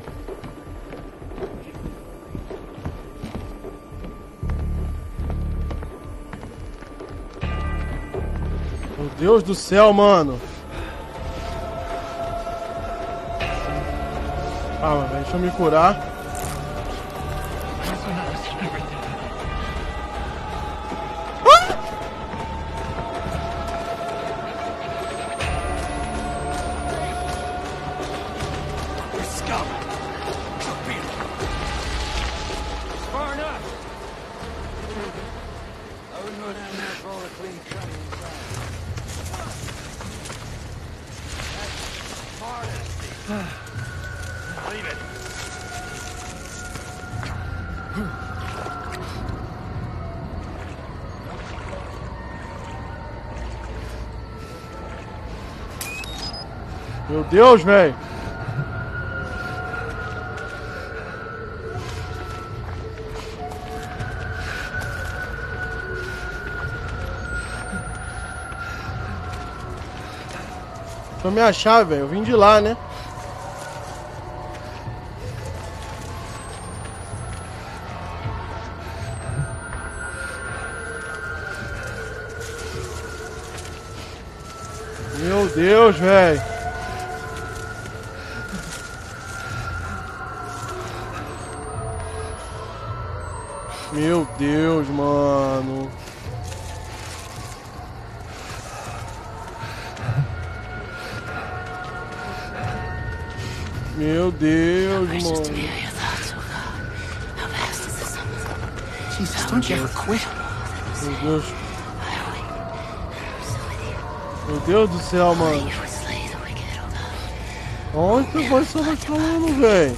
Meu Deus do céu, mano. Calma, velho, deixa eu me curar. Meu Deus, velho. Deixa eu me achar, velho. Eu vim de lá, né? Meu Deus, velho. Meu Deus, mano. Meu Deus, mano. Jesus, don't you ever quit. Meu Deus. Meu Deus do céu, mano. Onde que vai estar falando, velho?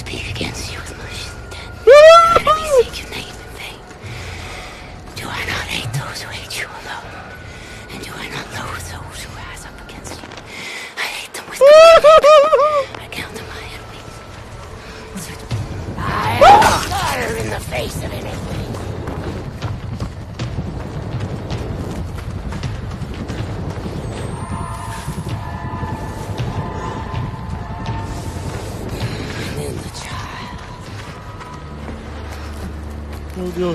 Take your name in vain. Do I not hate those who hate you alone. And do I not loathe those who rise up against you? I hate them with contempt. I count them my enemies. I am slaughter in the face of iniquity. Meu Deus.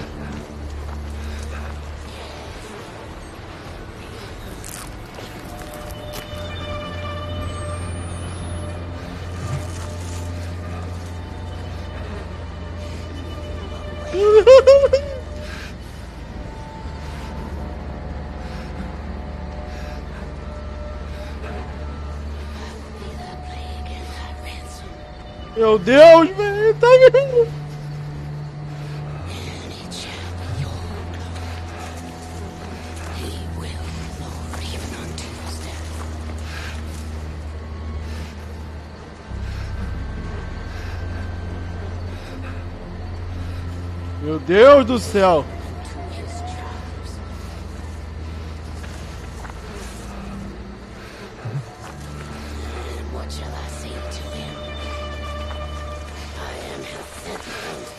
Meu Deus, velho, tá vendo? Meu Deus do céu! What shall I say to him? I am his sentinel.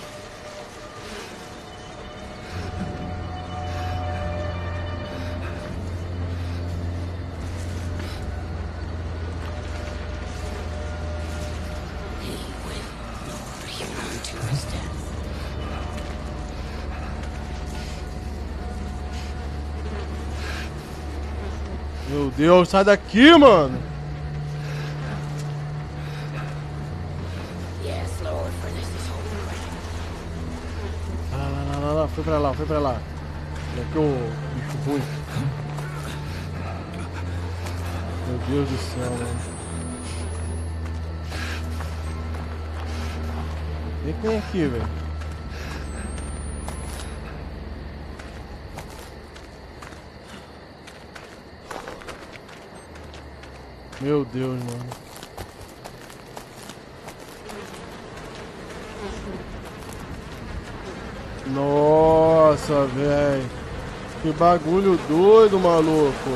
He will lure him unto his death. Meu Deus, sai daqui, mano! Yes, Lord, for this is holy ground. Lá, foi pra lá, foi pra lá. Aqui o bicho ruim. Meu Deus do céu, mano. Vem aqui, velho. Meu Deus, mano. Nossa, velho. Que bagulho doido, maluco.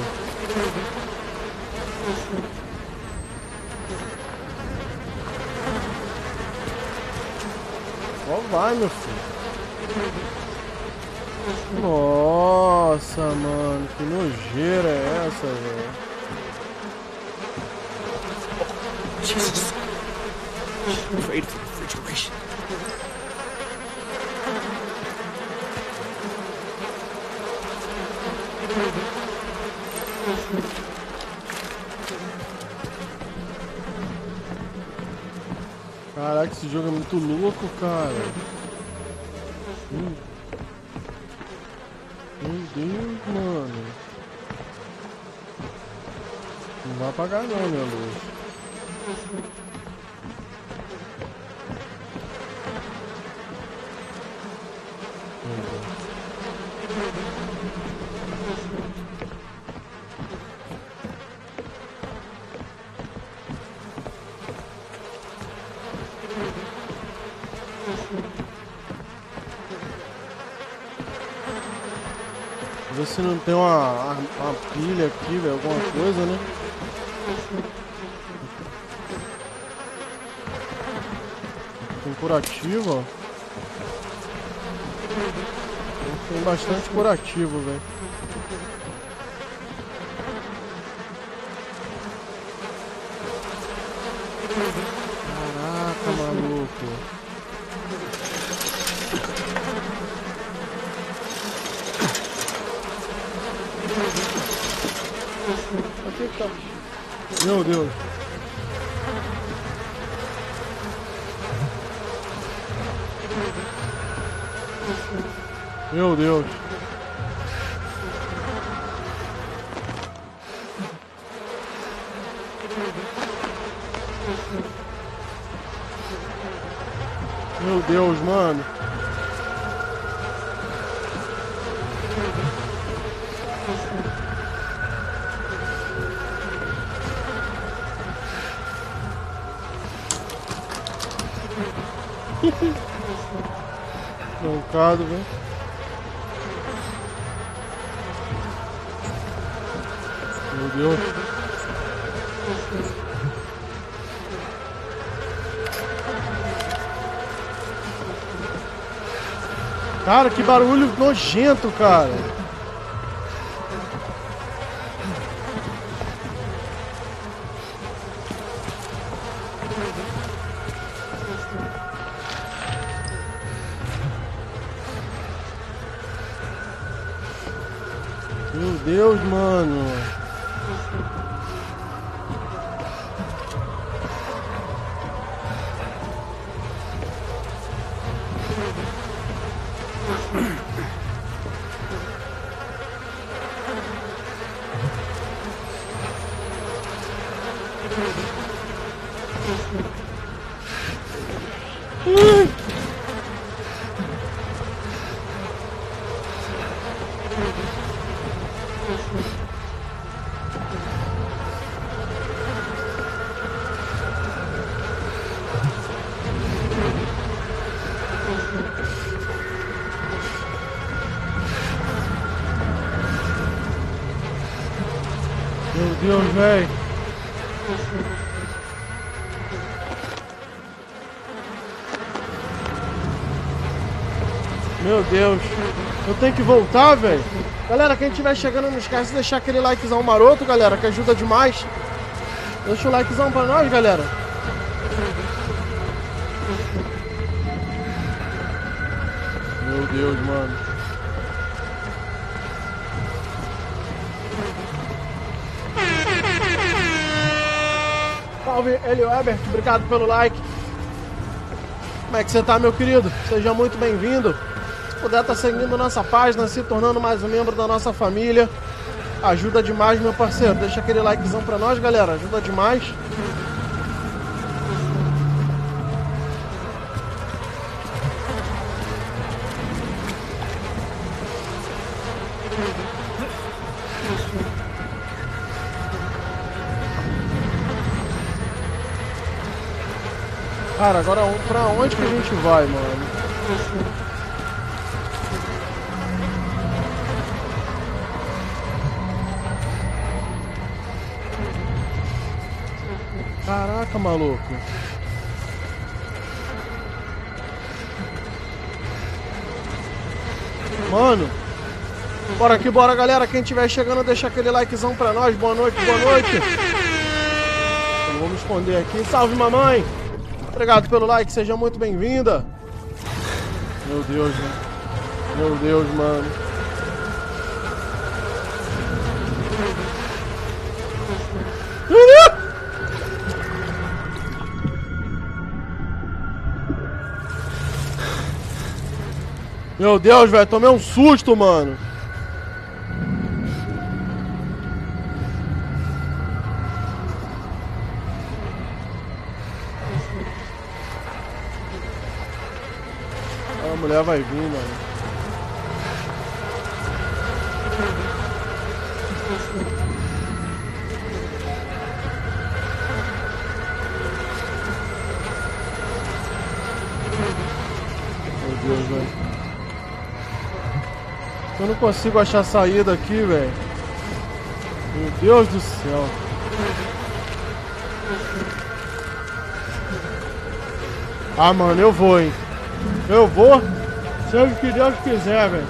Ó, vai, meu filho. Nossa, mano. Que nojeira é essa, velho? Jesus. I'm afraid of the refrigeration. Caraca, esse jogo é muito louco, cara. Meu Deus, mano. Não vai apagar não, minha luz. Ver se não tem uma pilha aqui, velho, alguma coisa, né? Tem curativo, ó. Tem bastante curativo, velho. Caraca, maluco. Aqui tá. Meu Deus. Meu Deus. Meu Deus, mano. Mancado, velho. Deus. Cara, que barulho nojento, cara. Meu Deus, mano. Meu Deus, velho. Meu Deus. Eu tenho que voltar, velho. Galera, quem estiver chegando, não esquece de deixar aquele likezão maroto, galera, que ajuda demais. Deixa o likezão pra nós, galera. Meu Deus, mano. Salve, Elio Ebert, obrigado pelo like. Como é que você tá, meu querido? Seja muito bem-vindo. Se puder estar seguindo nossa página, se tornando mais um membro da nossa família, ajuda demais, meu parceiro. Deixa aquele likezão pra nós, galera, ajuda demais. Cara, agora pra onde que a gente vai, mano? Caraca, maluco. Mano. Bora aqui, bora, galera. Quem estiver chegando, deixa aquele likezão pra nós. Boa noite, boa noite. Eu vou me esconder aqui. Salve, mamãe. Obrigado pelo like, seja muito bem-vinda. Meu Deus, mano. Meu Deus, mano. Meu Deus, velho, tomei um susto, mano. A mulher vai vir, mano. Meu Deus, velho. Eu não consigo achar saída aqui, velho. Meu Deus do céu. Ah, mano, eu vou, hein. Eu vou, seja o que Deus quiser, velho.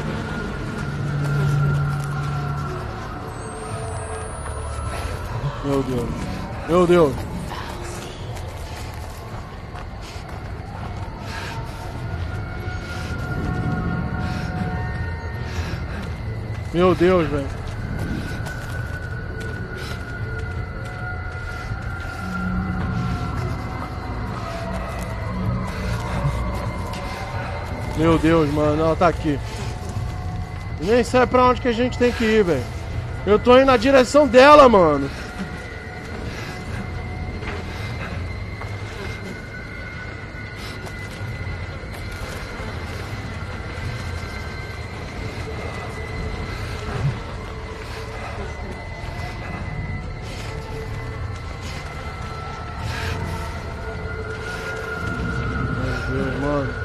Meu Deus. Meu Deus. Meu Deus, velho. Meu Deus, mano, ela tá aqui. Nem sei pra onde que a gente tem que ir, velho. Eu tô indo na direção dela, mano. Meu Deus, mano.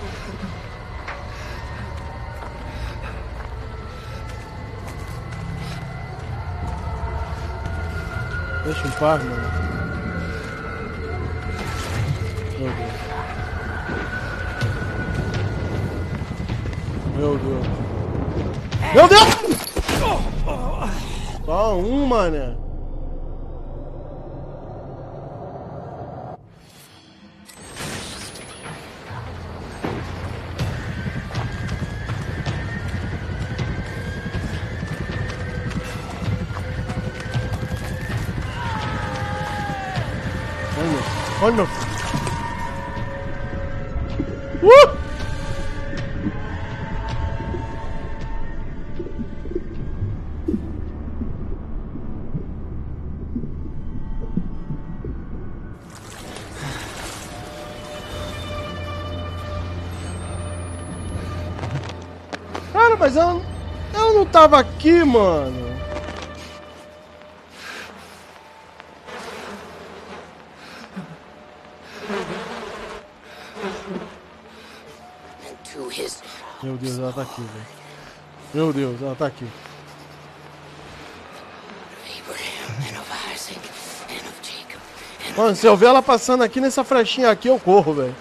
Deixa em paz, mano. Meu Deus. Meu Deus. Meu Deus! Só um, mané. Olha, meu filho. Cara, mas eu não tava aqui, mano. Meu Deus, ela tá aqui, velho. Meu Deus, ela tá aqui. Mano, se eu ver ela passando aqui nessa flechinha aqui, eu corro, velho.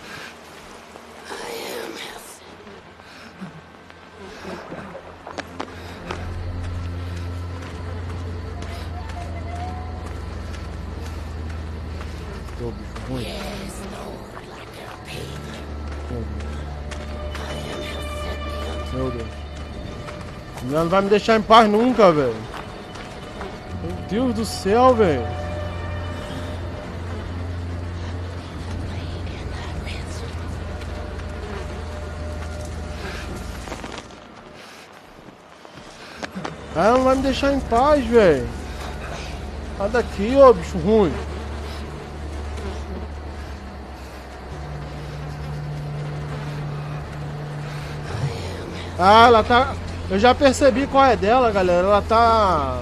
Tô, bicho, ruim. Meu Deus. Ela não vai me deixar em paz nunca, velho. Meu Deus do céu, velho. Ela não vai me deixar em paz, velho. Sai daqui, ô bicho ruim. Ah, ela tá... Eu já percebi qual é dela, galera. Ela tá...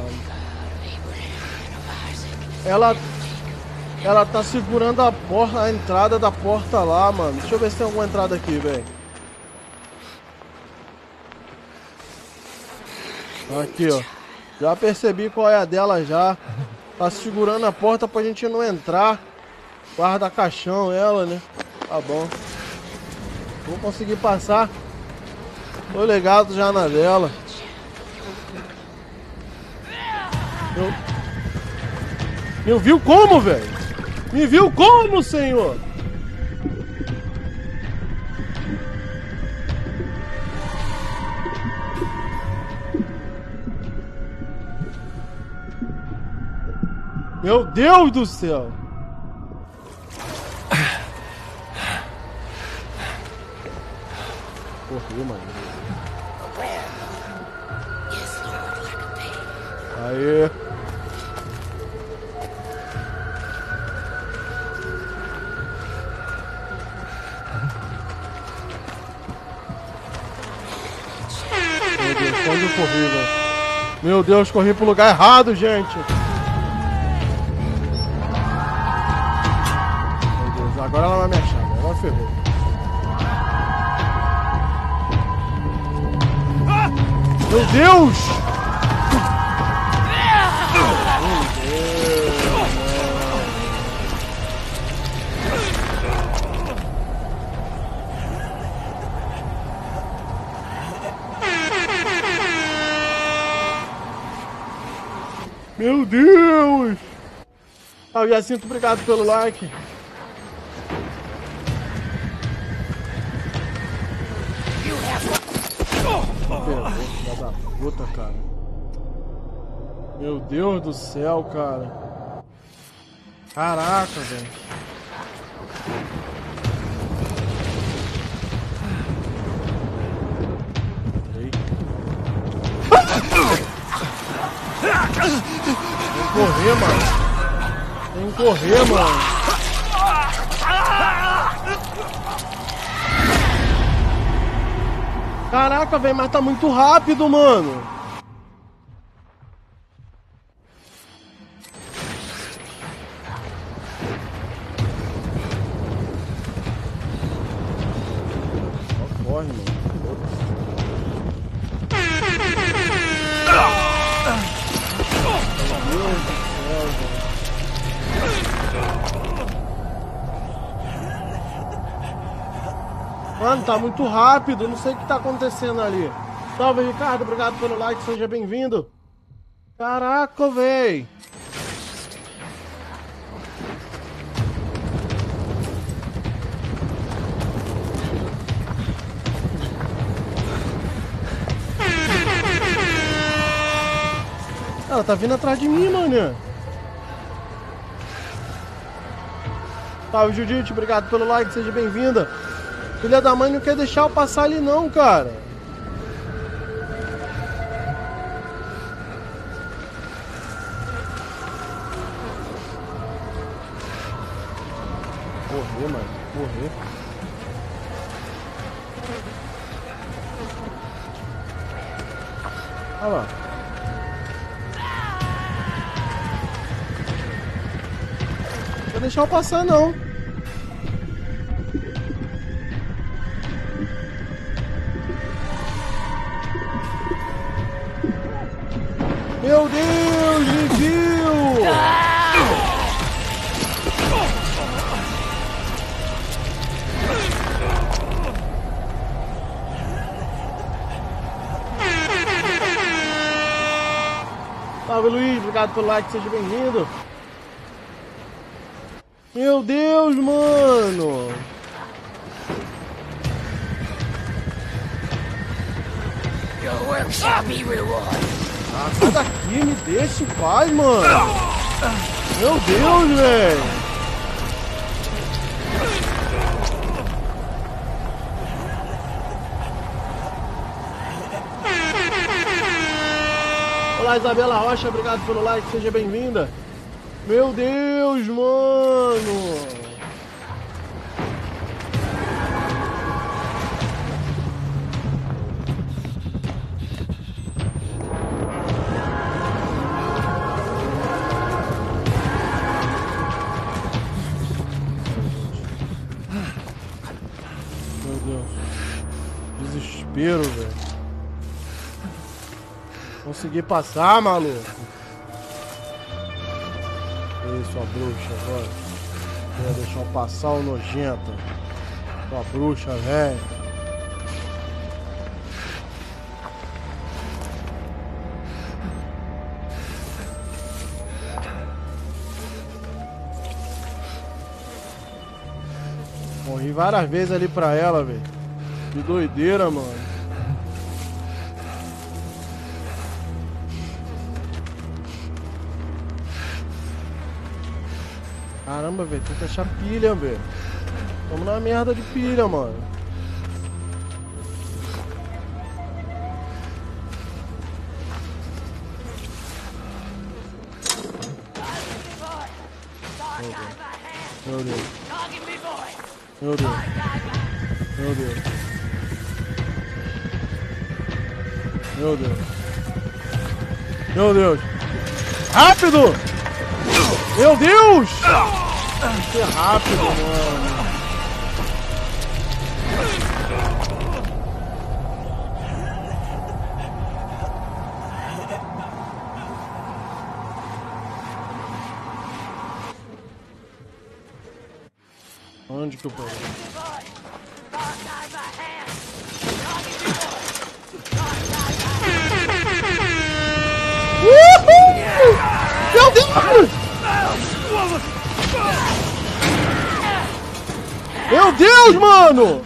Ela tá segurando a porta, a entrada da porta lá, mano. Deixa eu ver se tem alguma entrada aqui, velho. Aqui, ó. Já percebi qual é a dela já. Tá segurando a porta pra gente não entrar. Guarda caixão ela, né? Tá bom. Vou conseguir passar. Tô ligado já na dela. Me viu como, velho? Me viu como, senhor? Meu Deus do céu! Correu, mano. Aê! Meu Deus, onde eu corri, velho? Meu Deus, corri pro lugar errado, gente! Meu Deus, agora ela vai me achar, agora ferrou. Meu Deus! Meu Deus! Ah, Jacinto, obrigado pelo like. Filha da puta, cara. Meu Deus do céu, cara. Caraca, velho. Tem que correr, mano. Tem que correr, mano. Caraca, velho, mas tá muito rápido, mano. corre, mano. Meu Deus do céu, velho. Mano, tá muito rápido, não sei o que tá acontecendo ali. Salve, Ricardo, obrigado pelo like, seja bem-vindo. Caraca, véi. Ela tá vindo atrás de mim, mano. Salve, Judite, obrigado pelo like, seja bem-vinda. Filha da mãe não quer deixar eu passar ali não, cara. Correr, mano, correr. Olha lá. Não vou deixar eu passar não. Meu Deus, me viu! Salve, Luiz, obrigado pelo like, seja bem-vindo. Meu Deus, mano! Your work shall be rewarded. Ah, sai daqui, me deixa em paz, mano! Meu Deus, velho! Olá, Isabela Rocha, obrigado pelo like, seja bem-vinda. Meu Deus, mano! Meu Deus. Desespero, velho. Consegui passar, maluco. Isso, a bruxa agora. Quer deixar eu passar o nojento. Sua bruxa, velho. Morri várias vezes ali pra ela, velho. Que doideira, mano. Caramba, velho, tem que achar pilha, velho. Tamo na merda de pilha, mano. Meu Deus. Meu Deus. Meu Deus. Meu Deus. Meu Deus. Rápido! Meu Deus! Que rápido, mano. Onde que eu pego? Meu Deus! Meu Deus, mano!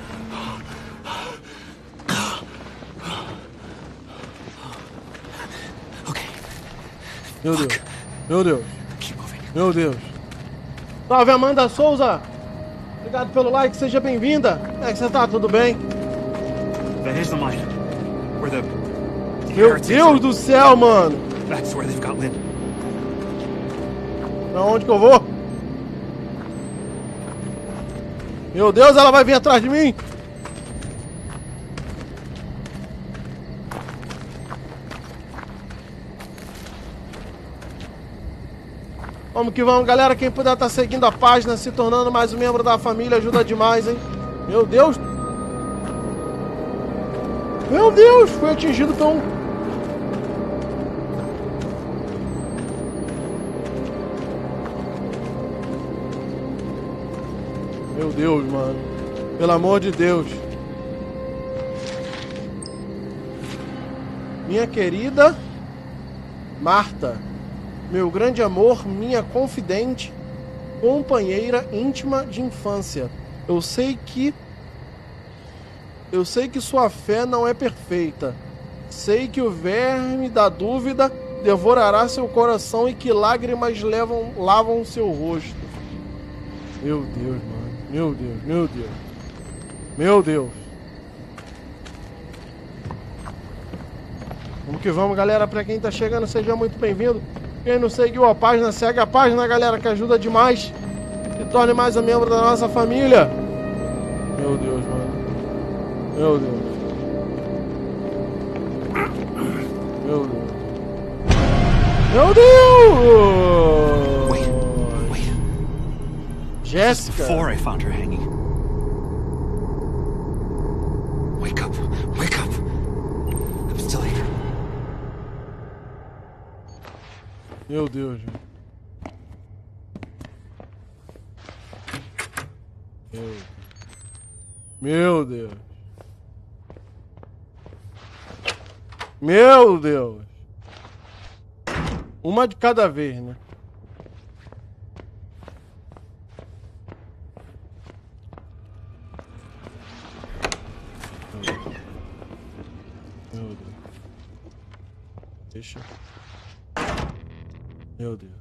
Meu Deus, meu Deus, meu Deus. Salve, Amanda Souza! Obrigado pelo like, seja bem-vinda. Como é que você tá? Tudo bem? That is the mine. Where the Meu Deus do céu, mano! That's where they've got Lynn. Pra onde que eu vou? Meu Deus, ela vai vir atrás de mim! Vamos que vamos, galera. Quem puder estar seguindo a página, se tornando mais um membro da família, ajuda demais, hein? Meu Deus! Meu Deus, foi atingido por um... Meu Deus, mano. Pelo amor de Deus. Minha querida Marta, meu grande amor, minha confidente, companheira íntima de infância. Eu sei que sua fé não é perfeita. Sei que o verme da dúvida devorará seu coração e que lágrimas lavam seu rosto. Meu Deus, mano. Meu Deus, meu Deus. Meu Deus. Vamos que vamos, galera. Pra quem tá chegando, seja muito bem-vindo. Quem não seguiu a página, segue a página, galera, que ajuda demais. Se torne mais um membro da nossa família. Meu Deus, mano. Meu Deus. Meu Deus. Meu Deus! Wait. Jéssica. Before I found her hanging. Wake up. Wake up. I'm still here. Meu Deus, gente. Meu Deus. Meu Deus. Uma de cada vez, né? Meu Deus. Deixa. Meu Deus.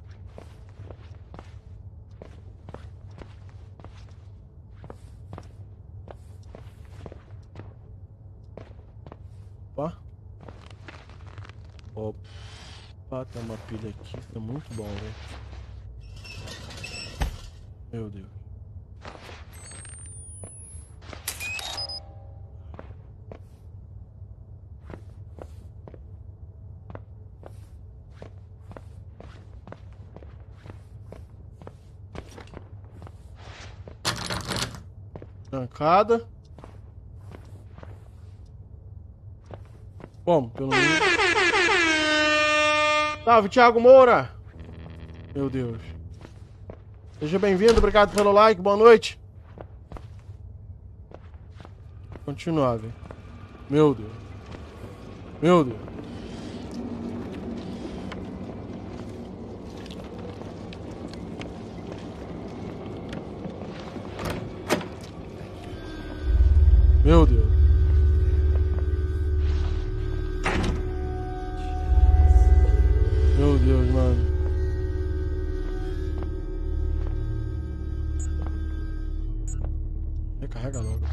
Opa. Opa, tem uma pilha aqui, tá muito bom, velho. Meu Deus. Trancada. Bom, pelo menos... Salve, Thiago Moura! Meu Deus. Seja bem-vindo, obrigado pelo like, boa noite. Continuar, velho. Meu Deus. Meu Deus. Meu Deus. Meu Deus, mano. Recarrega logo.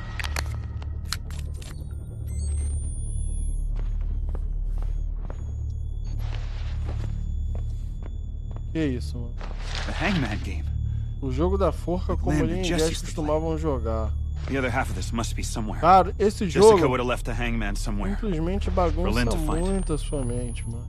Que isso, mano? The Hangman game. O jogo da forca como ele e Jess costumavam jogar. The other half of this must be somewhere. Cara, esse Jessica jogo would have left the Hangman somewhere. simplesmente bagunça muito a sua mente, mano.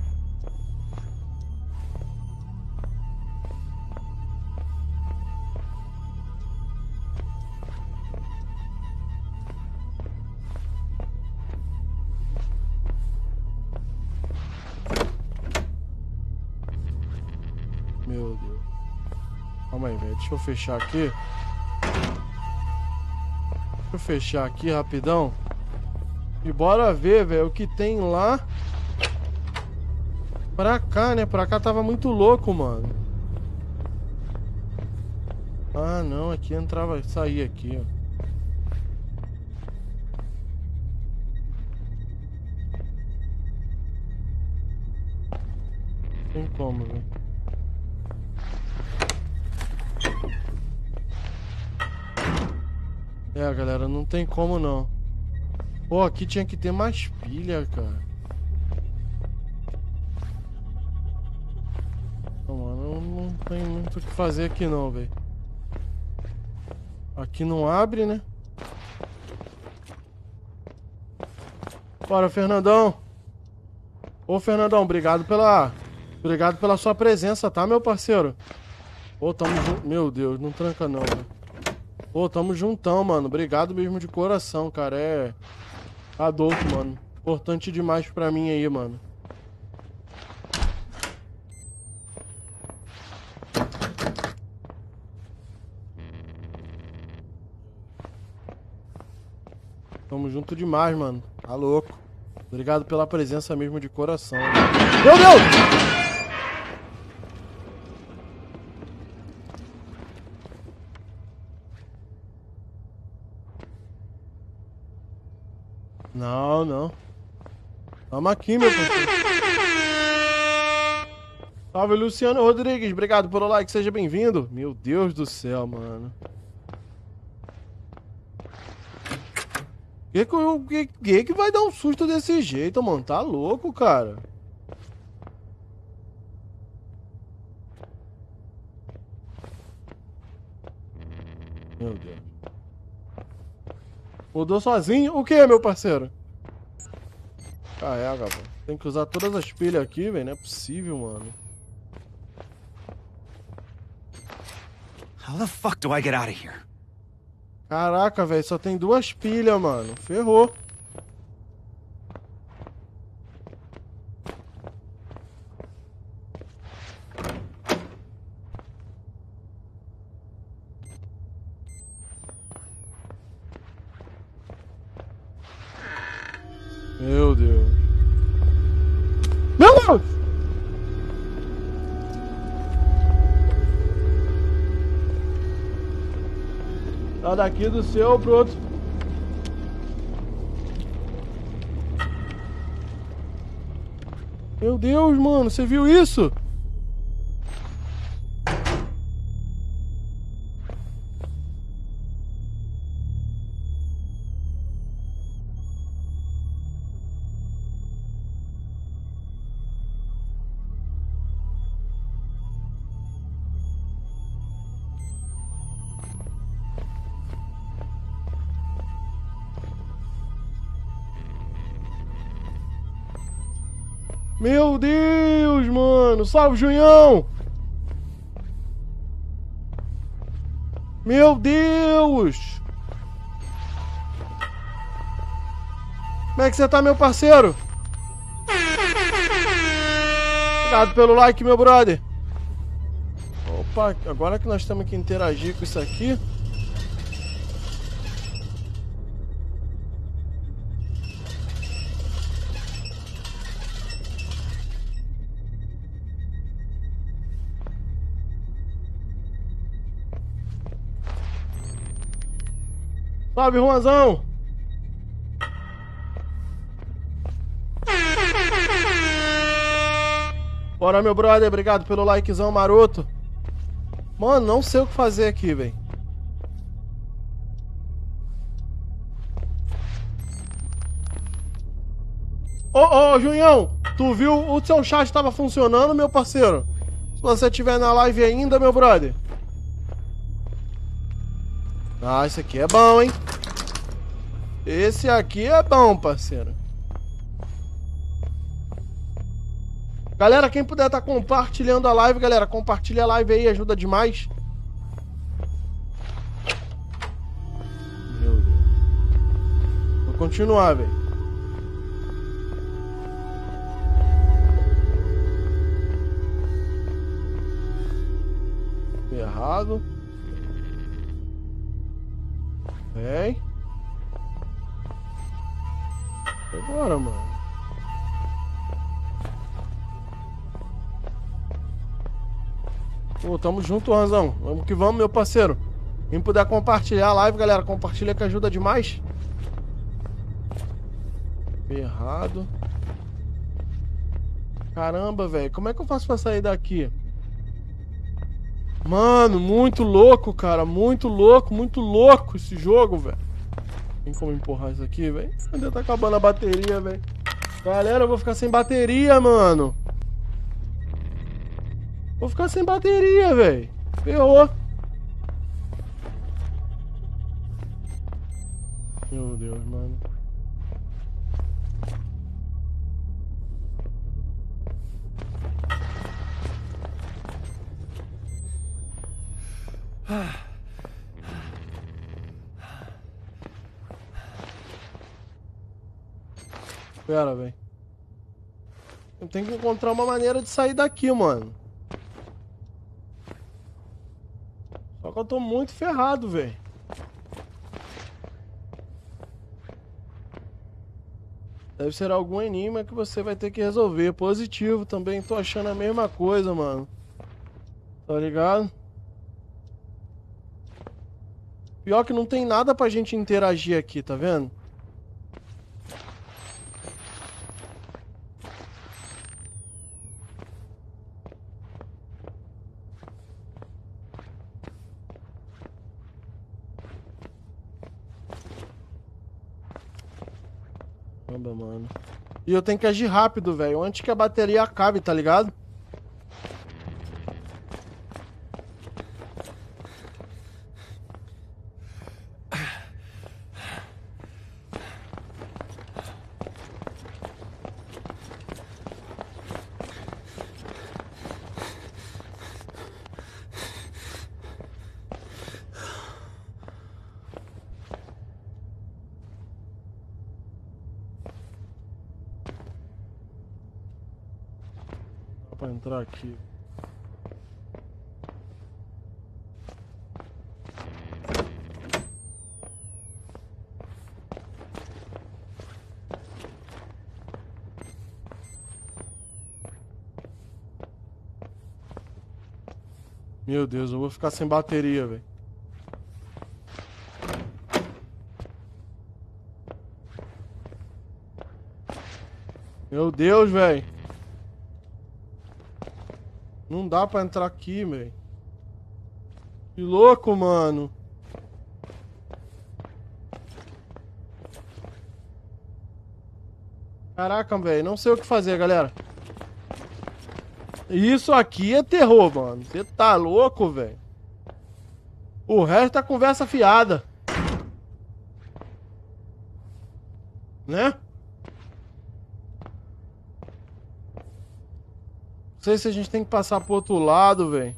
Meu Deus. Calma aí, velho. Deixa eu fechar aqui. Deixa eu fechar aqui rapidão. E bora ver, velho, o que tem lá. Pra cá, né? Pra cá tava muito louco, mano. Ah, não. Aqui entrava... Saía aqui, ó. Tem como, velho. É, galera, não tem como não. Pô, aqui tinha que ter mais pilha, cara. Não, mano, não tem muito o que fazer aqui não, velho. Aqui não abre, né? Bora, Fernandão. Ô, Fernandão, obrigado pela sua presença, tá, meu parceiro? Ô, tamo junto. Meu Deus, não tranca não, velho. Pô, tamo juntão, mano. Obrigado mesmo de coração, cara. Adolfo, mano. Importante demais pra mim aí, mano. Tamo junto demais, mano. Tá louco. Obrigado pela presença mesmo de coração. Meu Deus! Não, não. Tamo aqui, meu parceiro. Salve, Luciano Rodrigues. Obrigado pelo like, seja bem-vindo. Meu Deus do céu, mano. Que vai dar um susto desse jeito, mano? Tá louco, cara. Meu Deus. Mudou sozinho? O que, meu parceiro? Carrega, pô. Tem que usar todas as pilhas aqui, velho. Não é possível, mano. How the fuck do I get out of here? Caraca, velho. Só tem 2 pilhas, mano. Ferrou. Meu Deus. Meu Deus! Tá daqui do seu pro outro. Meu Deus, mano. Você viu isso? Meu Deus, mano. Salve, Junhão. Meu Deus. Como é que você tá, meu parceiro? Obrigado pelo like, meu brother. Opa, agora que nós temos que interagir com isso aqui. Salve, Juanzão! Bora, meu brother, obrigado pelo likezão maroto. Mano, não sei o que fazer aqui, velho. Ô, Junhão, tu viu? O seu chat tava funcionando, meu parceiro? Se você estiver na live ainda, meu brother. Ah, esse aqui é bom, hein? Esse aqui é bom, parceiro. Galera, quem puder estar compartilhando a live, galera, compartilha a live aí, ajuda demais. Meu Deus. Vou continuar, velho. Errado. Vem. Agora, mano. Pô, tamo junto, Ranzão. Vamos que vamos, meu parceiro. Quem puder compartilhar a live, galera, compartilha que ajuda demais. Errado. Caramba, velho. Como é que eu faço pra sair daqui? Mano, muito louco, cara. Muito louco esse jogo, velho. Tem como empurrar isso aqui, velho? Ainda tá acabando a bateria, velho. Galera, eu vou ficar sem bateria, mano. Vou ficar sem bateria, velho. Ferrou. Meu Deus, mano. Pera, velho. Eu tenho que encontrar uma maneira de sair daqui, mano. Só que eu tô muito ferrado, velho. Deve ser algum enigma que você vai ter que resolver. Positivo também, tô achando a mesma coisa, mano. Tá ligado? Pior que não tem nada pra gente interagir aqui, tá vendo? Caramba, mano. E eu tenho que agir rápido, velho. Antes que a bateria acabe, tá ligado? Pra entrar aqui. Meu Deus, eu vou ficar sem bateria, velho. Meu Deus, velho. Não dá pra entrar aqui, velho. Que louco, mano. Caraca, velho. Não sei o que fazer, galera. Isso aqui é terror, mano. Você tá louco, velho. O resto é conversa fiada. Né? Não sei se a gente tem que passar pro outro lado, velho.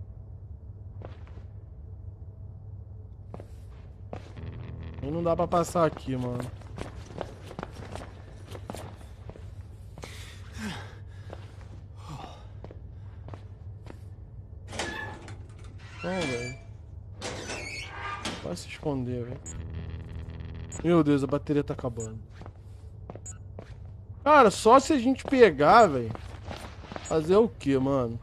E não dá pra passar aqui, mano. Não, velho. Vai se esconder, velho. Meu Deus, a bateria tá acabando. Cara, só se a gente pegar, velho. Fazer o que, mano?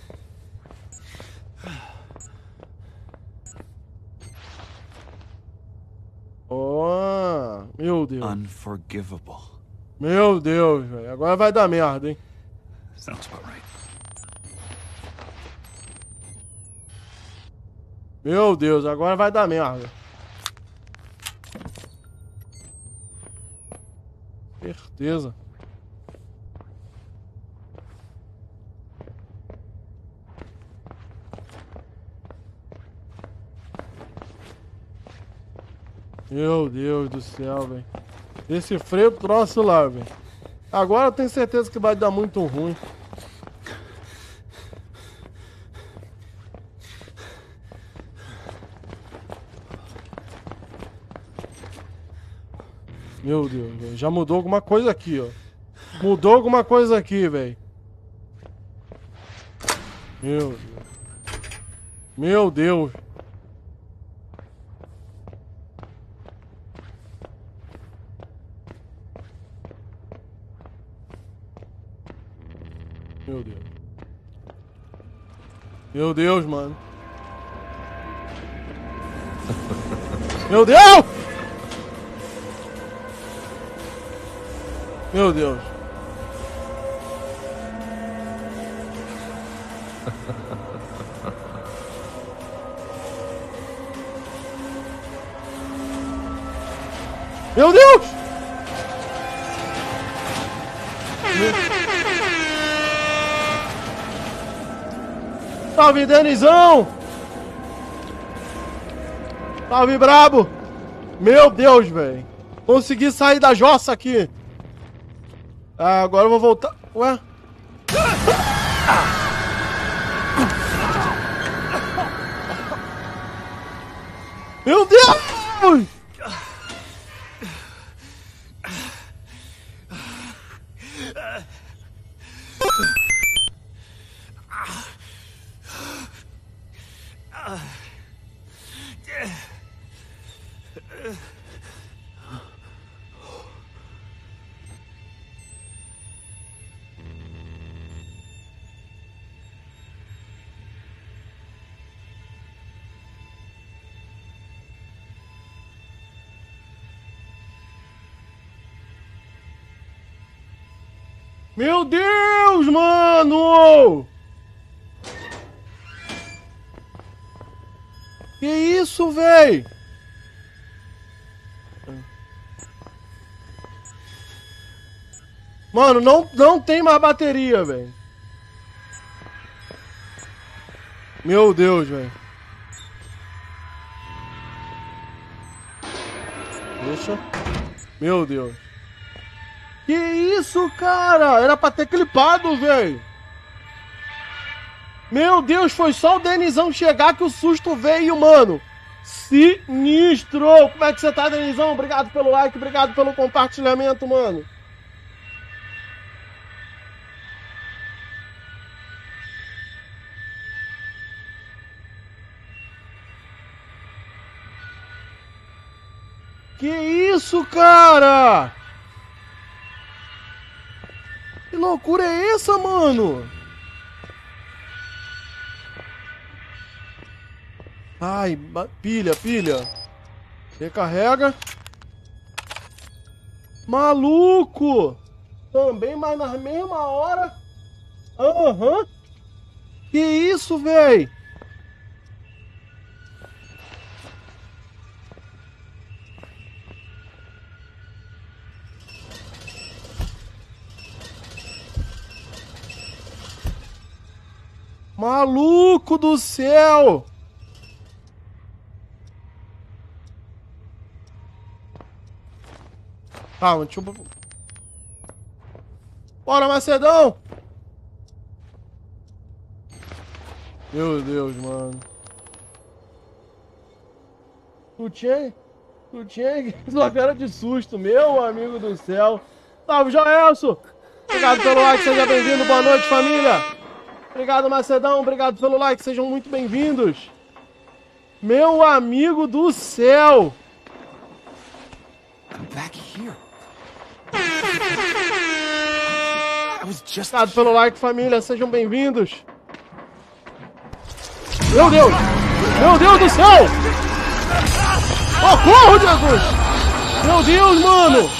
Oh, meu Deus. Unforgivable. Meu Deus, velho. Agora vai dar merda, hein? Sounds about right. Meu Deus, agora vai dar merda. Certeza. Meu Deus do céu, velho. Esse freio troço lá, velho. Agora eu tenho certeza que vai dar muito ruim. Meu Deus, véio. Já mudou alguma coisa aqui, ó. Mudou alguma coisa aqui, velho. Meu Deus. Meu Deus. Meu Deus. Meu Deus, mano. Meu Deus! Meu Deus. Meu Deus! Salve, Denizão! Salve, brabo! Meu Deus, velho. Consegui sair da jossa aqui. Ah, agora eu vou voltar. Ué? Meu Deus! Meu Deus, mano! Que isso, véi? Mano, não tem mais bateria, velho. Meu Deus, velho. Deixa. Meu Deus. Que isso, cara? Era pra ter clipado, velho. Meu Deus, foi só o Denizão chegar que o susto veio, mano. Sinistro. Como é que você tá, Denizão? Obrigado pelo like, obrigado pelo compartilhamento, mano. Que isso, cara? Que loucura é essa, mano? Ai, pilha. Recarrega. Maluco! Também, mas na mesma hora. Aham. Que isso, véi? Maluco do céu! Calma, deixa eu... Bora, Macedão! Meu Deus, mano. Tu tinha sua cara de susto, meu amigo do céu. Salve, Joelson! Obrigado pelo like, seja bem-vindo. Boa noite, família. Obrigado, Macedão. Obrigado pelo like, sejam muito bem-vindos. Meu amigo do céu. I'm back here. Obrigado pelo like, família, sejam bem-vindos. Meu Deus! Meu Deus do céu! Socorro, Jesus! Meu Deus, mano!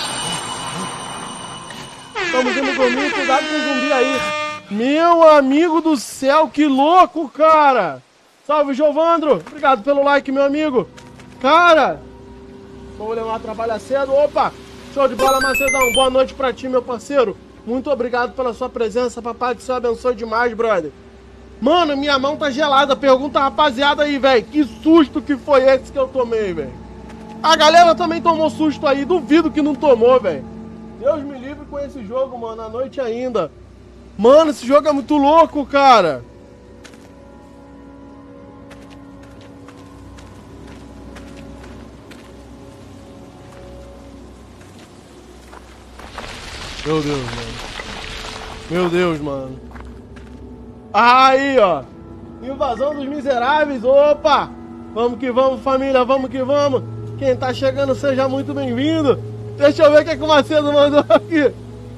Estamos indo dormir, cuidado com o zumbi aí. Meu amigo do céu, que louco, cara! Salve, Jovandro! Obrigado pelo like, meu amigo! Cara! Vamos levar trabalho cedo. Opa! Show de bola, Macedão! Boa noite pra ti, meu parceiro! Muito obrigado pela sua presença, papai do céu abençoe demais, brother! Mano, minha mão tá gelada. Pergunta a rapaziada aí, velho. Que susto que foi esse que eu tomei, velho? A galera também tomou susto aí. Duvido que não tomou, velho. Deus me livre com esse jogo, mano. À noite ainda. Mano, esse jogo é muito louco, cara. Meu Deus, mano. Meu Deus, mano. Aí, ó. Invasão dos miseráveis. Opa! Vamos que vamos, família. Vamos que vamos. Quem tá chegando, seja muito bem-vindo. Deixa eu ver o que o Macedo mandou aqui.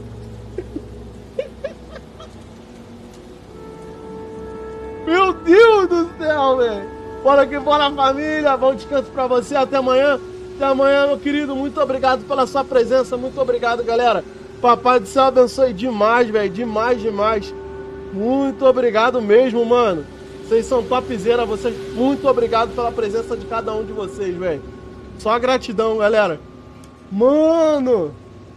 Meu Deus do céu, velho. Bora que bora, família. Bom descanso pra você. Até amanhã. Até amanhã, meu querido. Muito obrigado pela sua presença. Muito obrigado, galera. Papai do céu abençoe demais, velho. Demais, demais. Muito obrigado mesmo, mano. Vocês são topzera. Vocês... Muito obrigado pela presença de cada um de vocês, velho. Só gratidão, galera. Mano.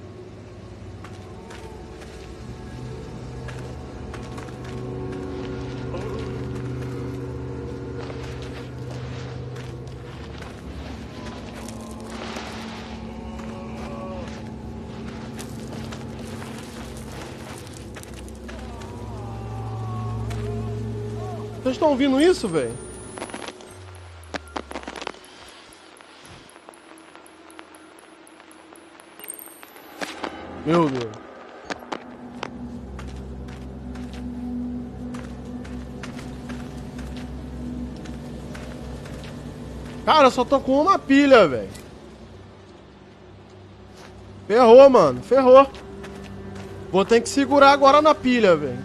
Vocês estão ouvindo isso, velho? Meu Deus. Cara, eu só tô com uma pilha, velho. Ferrou, mano. Ferrou. Vou ter que segurar agora na pilha, velho.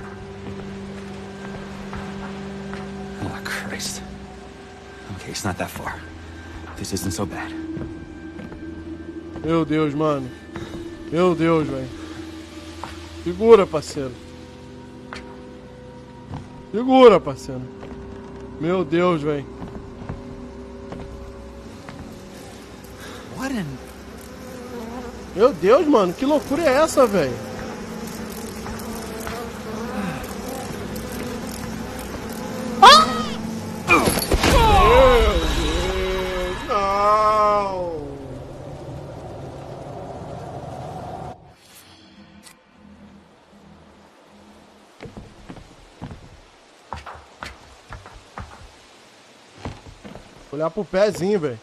Okay, it's not that far. This isn't so bad. Meu Deus, mano. Meu Deus, velho. Segura, parceiro. Segura, parceiro. Meu Deus, velho. What in... Meu Deus, mano. Que loucura é essa, velho? Ah! Meu Deus, não. Olhar pro pezinho, velho.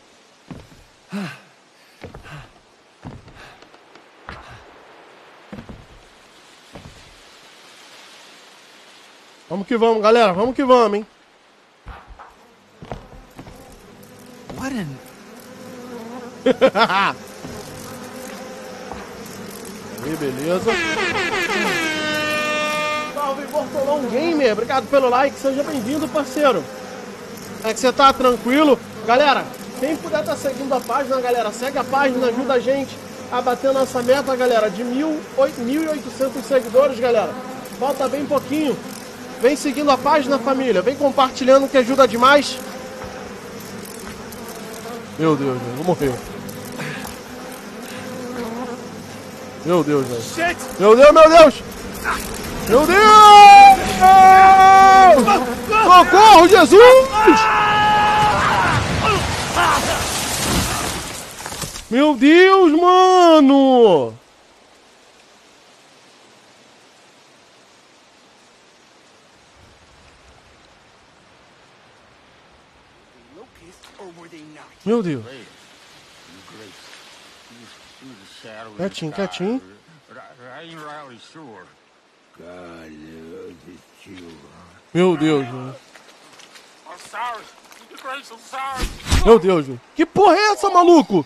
Vamos que vamos, galera. Vamos que vamos, hein? What in... Aí, beleza. Salve, Bortolão Gamer. Obrigado pelo like. Seja bem-vindo, parceiro. É que você tá tranquilo? Galera, quem puder tá seguindo a página, galera, segue a página, ajuda a gente a bater nossa meta, galera, de 1.800 seguidores, galera. Falta bem pouquinho. Vem seguindo a página, família. Vem compartilhando que ajuda demais. Meu Deus, velho. Vou morrer. Meu Deus, velho. Meu Deus, meu Deus! Meu Deus! Socorro, Jesus! Meu Deus, mano! Meu Deus. Quietinho, quietinho. Meu Deus, velho. Meu Deus, velho. Que porra é essa, maluco?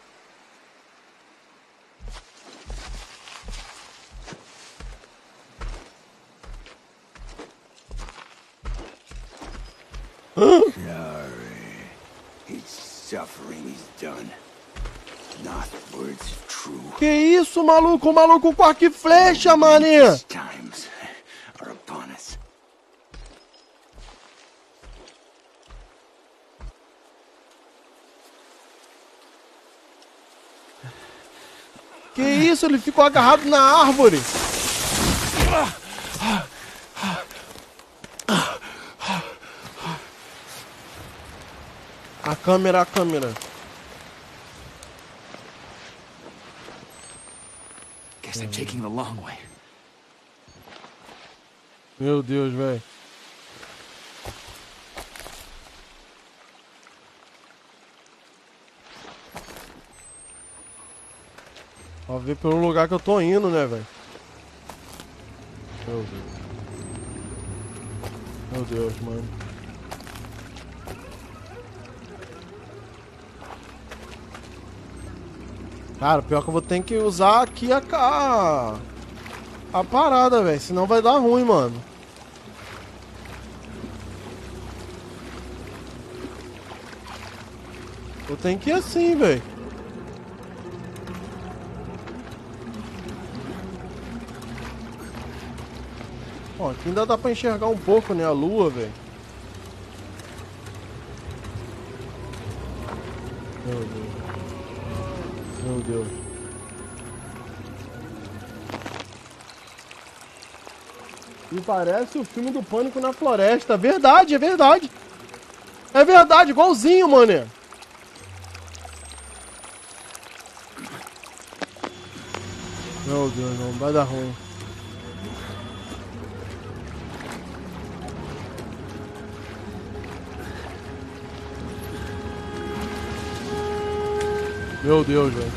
Que isso, maluco? O maluco com arco e flecha, mané! Que isso? Ele ficou agarrado na árvore! A câmera, a câmera. Guess I'm taking the long way. Meu Deus, velho. Ó, ver pelo lugar que eu tô indo, né, velho? Meu Deus. Meu Deus, mano. Cara, pior que eu vou ter que usar aqui a parada, velho. Senão vai dar ruim, mano. Eu tenho que ir assim, velho. Ó, aqui ainda dá pra enxergar um pouco, né? A lua, velho. Meu Deus. Meu Deus. E parece o filme do Pânico na Floresta. Verdade, é verdade. É verdade, igualzinho, mané. Meu Deus, não vai dar ruim. Meu Deus, velho.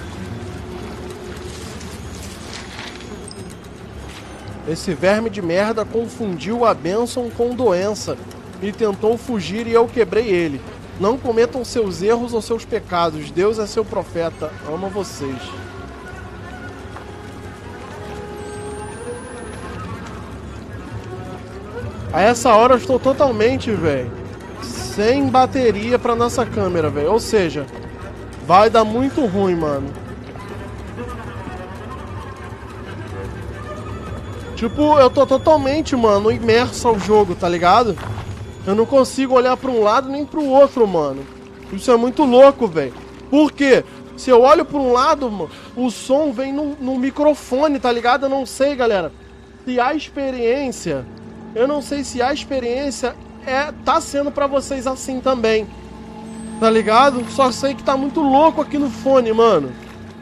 Esse verme de merda confundiu a bênção com doença e tentou fugir e eu quebrei ele. Não cometam seus erros ou seus pecados. Deus é seu profeta. Ama vocês. A essa hora eu estou totalmente, velho, sem bateria pra nossa câmera, velho. Ou seja, vai dar muito ruim, mano. Tipo, eu tô totalmente, mano, imerso ao jogo, tá ligado? Eu não consigo olhar pra um lado nem pro outro, mano. Isso é muito louco, velho. Por quê? Se eu olho pra um lado, mano, o som vem no microfone, tá ligado? Eu não sei, galera. Se a experiência... Eu não sei se a experiência tá sendo pra vocês assim também. Tá ligado? Só sei que tá muito louco aqui no fone, mano.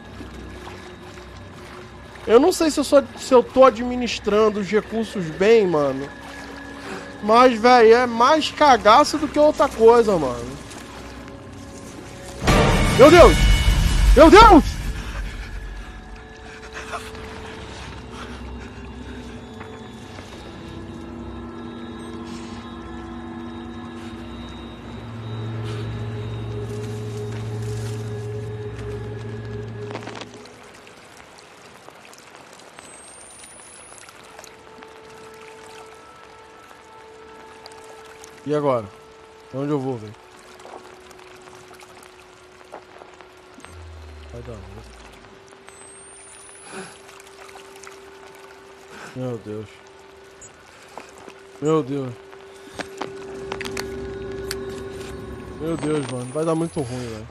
Eu não sei se eu tô administrando os recursos bem, mano. Mas, velho, é mais cagaço do que outra coisa, mano. Meu Deus! Meu Deus! E agora? Pra onde eu vou, velho? Vai dar. Meu Deus. Meu Deus. Meu Deus, mano. Vai dar muito ruim, velho.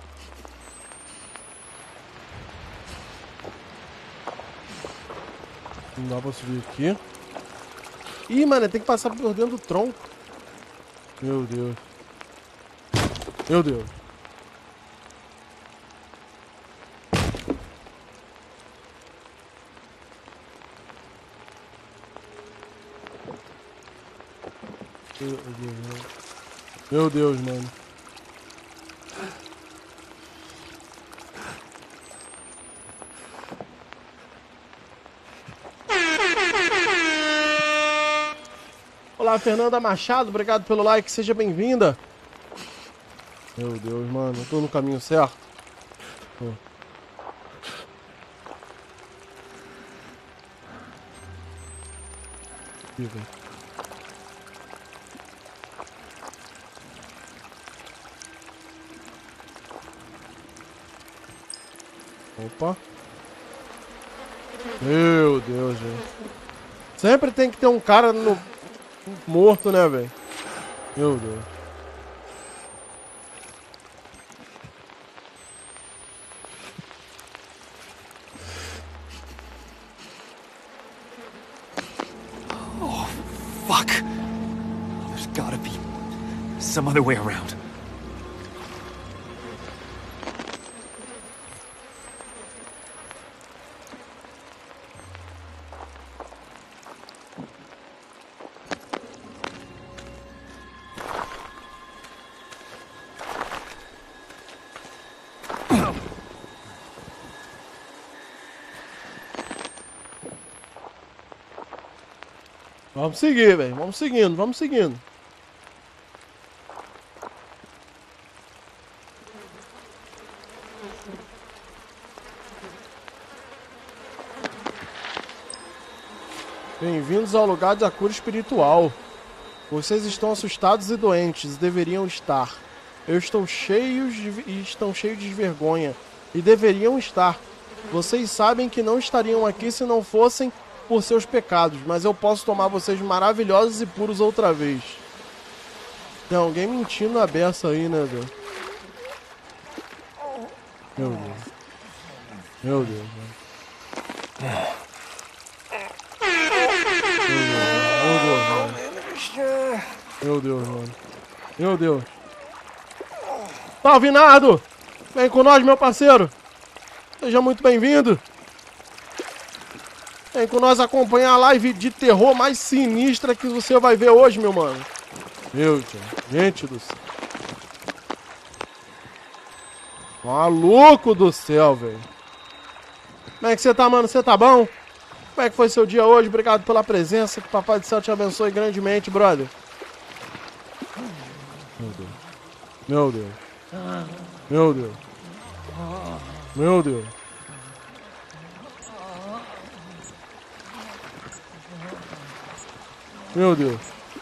Não dá pra subir aqui. Ih, mano, tem que passar por dentro do tronco. Meu Deus. Meu Deus. Meu Deus, mano. Olá, Fernanda Machado, obrigado pelo like, seja bem-vinda. Meu Deus, mano, eu tô no caminho certo. Tô. Aqui, velho. Opa. Meu Deus, velho. Sempre tem que ter um cara morto, né, velho? Meu Deus. Oh, fuck. There's gotta be some other way around. Vamos seguir, velho. Vamos seguindo, vamos seguindo. Bem-vindos ao lugar da cura espiritual. Vocês estão assustados e doentes, deveriam estar. Estão cheios de vergonha, e deveriam estar. Vocês sabem que não estariam aqui se não fossem por seus pecados, mas eu posso tomar vocês maravilhosos e puros outra vez. Tem alguém mentindo a beça aí, né, velho? Meu Deus. Meu Deus, mano. Meu Deus, mano. Meu Deus. Salve, Nardo! Vem com nós, meu parceiro. Seja muito bem-vindo. Vem com nós acompanhar a live de terror mais sinistra que você vai ver hoje, meu mano. Meu Deus. Gente do céu. Maluco do céu, velho. Como é que você tá, mano? Você tá bom? Como é que foi seu dia hoje? Obrigado pela presença. Que o Papai do Céu te abençoe grandemente, brother. Meu Deus. Meu Deus. Meu Deus. Meu Deus. Meu Deus.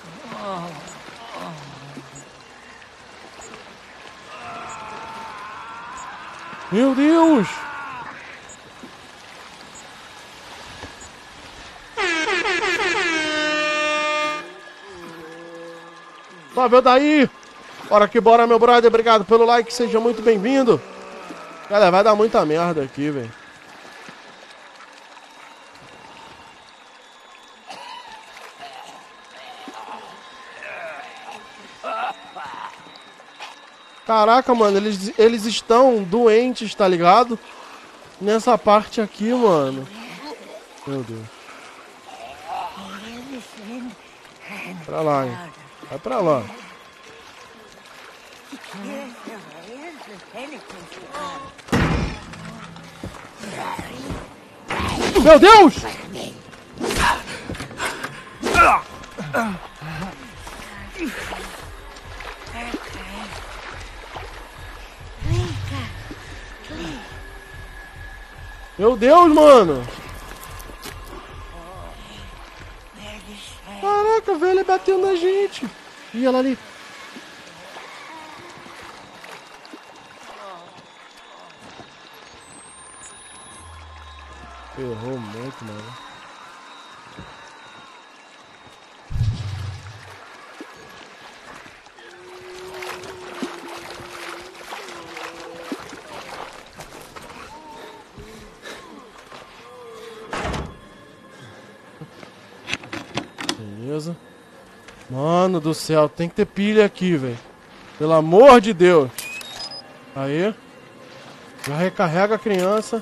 Meu Deus. Salve, daí! Bora que bora, meu brother. Obrigado pelo like, seja muito bem-vindo. Galera, vai dar muita merda aqui, velho. Caraca, mano, eles estão doentes, tá ligado? Nessa parte aqui, mano. Meu Deus. Pra lá, hein? Vai pra lá. Meu Deus! Meu Deus, mano! Caraca, velho, ele bateu na gente! Ih, ela ali! Errou muito, mano. Beleza. Mano do céu, tem que ter pilha aqui, velho. Pelo amor de Deus. Aí. Já recarrega a criança.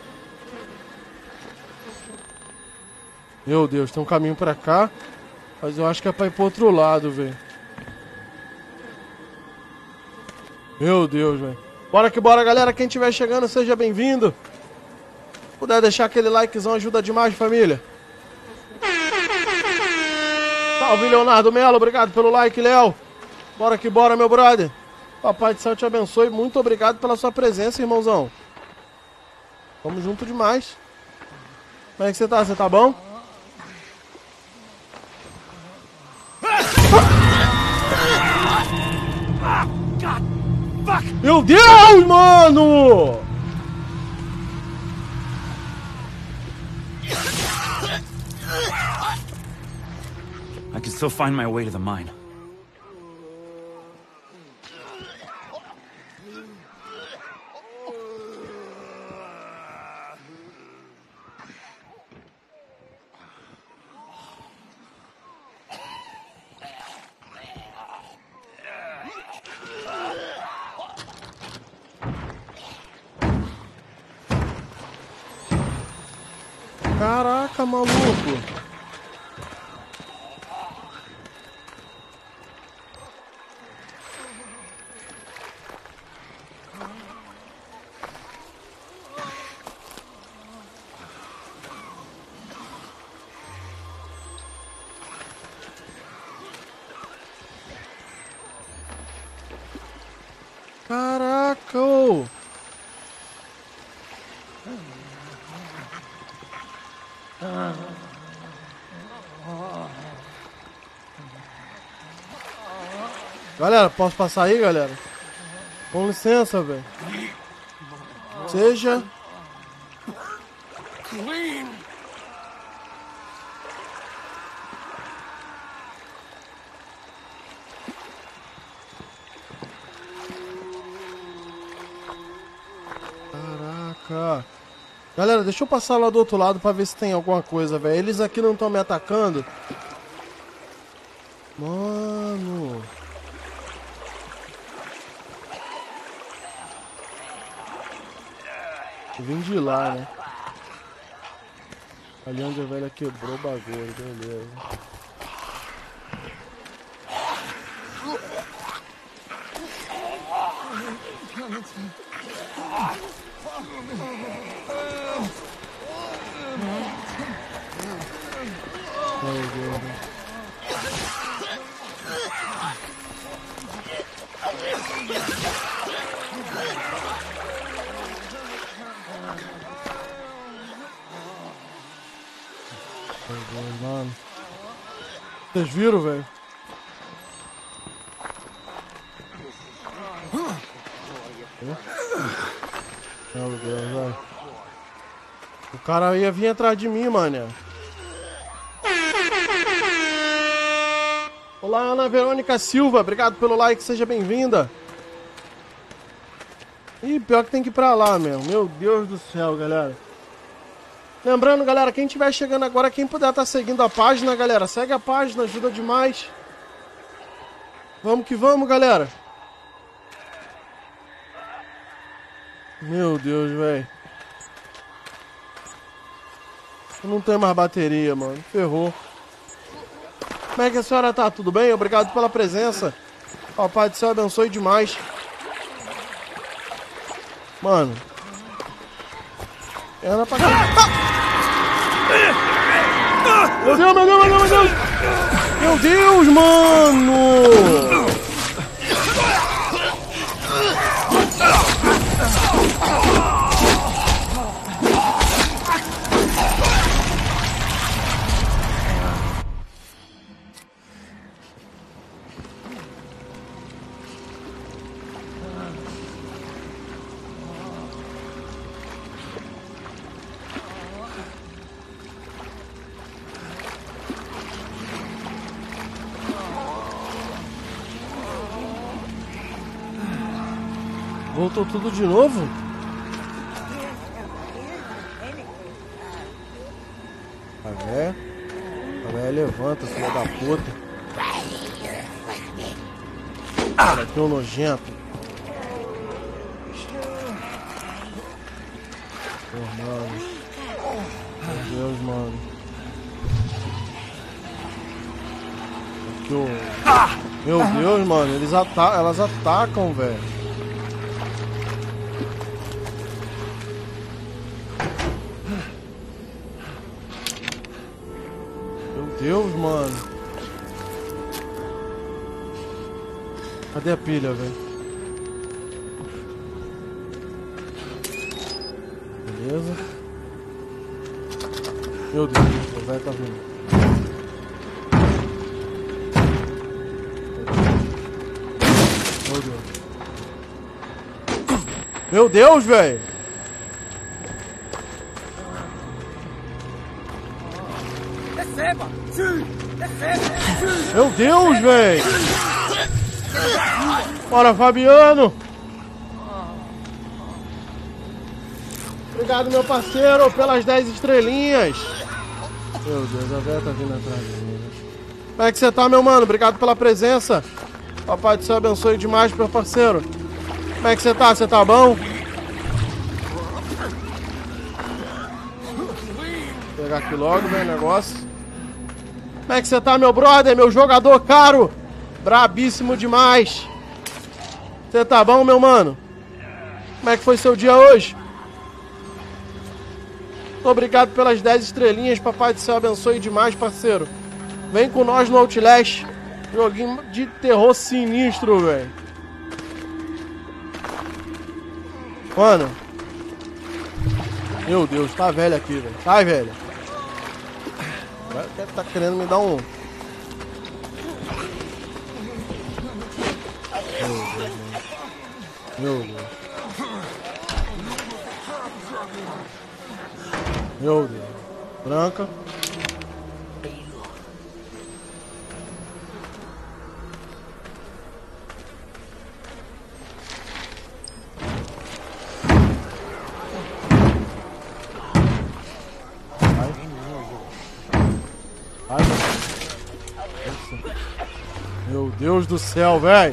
Meu Deus, tem um caminho pra cá. Mas eu acho que é pra ir pro outro lado, velho. Meu Deus, velho. Bora que bora, galera. Quem estiver chegando, seja bem-vindo. Se puder deixar aquele likezão, ajuda demais, família. Salve, Leonardo Melo. Obrigado pelo like, Léo. Bora que bora, meu brother. Papai do céu te abençoe. Muito obrigado pela sua presença, irmãozão. Tamo junto demais. Como é que você tá? Você tá bom? Meu Deus, mano! I can still find my way to the mine. Caraca, maluco. Caraca, ô. Galera, posso passar aí, galera? Com licença, velho. Seja... Clean. Caraca. Galera, deixa eu passar lá do outro lado pra ver se tem alguma coisa, velho. Eles aqui não estão me atacando. Mano. Eu vim de lá, né? Ali onde a velha quebrou o bagulho, beleza. Meu Deus. Meu Deus, mano. Vocês viram, velho? Meu Deus, velho. O cara ia vir atrás de mim, mano. Olá, Ana Verônica Silva. Obrigado pelo like. Seja bem-vinda. Ih, pior que tem que ir pra lá mesmo. Meu Deus do céu, galera. Lembrando, galera, quem estiver chegando agora, quem puder estar seguindo a página, galera, segue a página, ajuda demais. Vamos que vamos, galera. Meu Deus, velho. Eu não tenho mais bateria, mano. Ferrou. Como é que a senhora tá? Tudo bem? Obrigado pela presença. Ó, Pai do Céu abençoe demais. Mano. Anda pra cá. Meu Deus, meu Deus, meu Deus, meu Deus! Meu Deus, mano! Voltou tudo de novo? A véia levanta, filha da puta. Cara, que nojento. Pô, mano. Meu Deus, mano. Meu Deus, mano. Elas atacam, velho. Deus, mano. Cadê a pilha, velho? Beleza. Meu Deus, o velho tá vindo. Meu Deus. Meu Deus, velho. Meu Deus, velho! Bora, Fabiano! Obrigado, meu parceiro, pelas 10 estrelinhas! Meu Deus, a velha tá vindo atrás de mim. Como é que você tá, meu mano? Obrigado pela presença. Papai do Céu abençoe demais, meu parceiro. Como é que você tá? Você tá bom? Vou pegar aqui logo, velho, negócio. Como é que você tá, meu brother? Meu jogador caro. Brabíssimo demais. Você tá bom, meu mano? Como é que foi seu dia hoje? Obrigado pelas 10 estrelinhas. Papai do Céu abençoe demais, parceiro. Vem com nós no Outlast. Joguinho de terror sinistro, velho. Mano. Meu Deus, tá velho aqui, velho. Tá, velho. Tá querendo me dar um... Meu Deus. Meu Deus. Branca. Ai, meu Deus do céu, velho.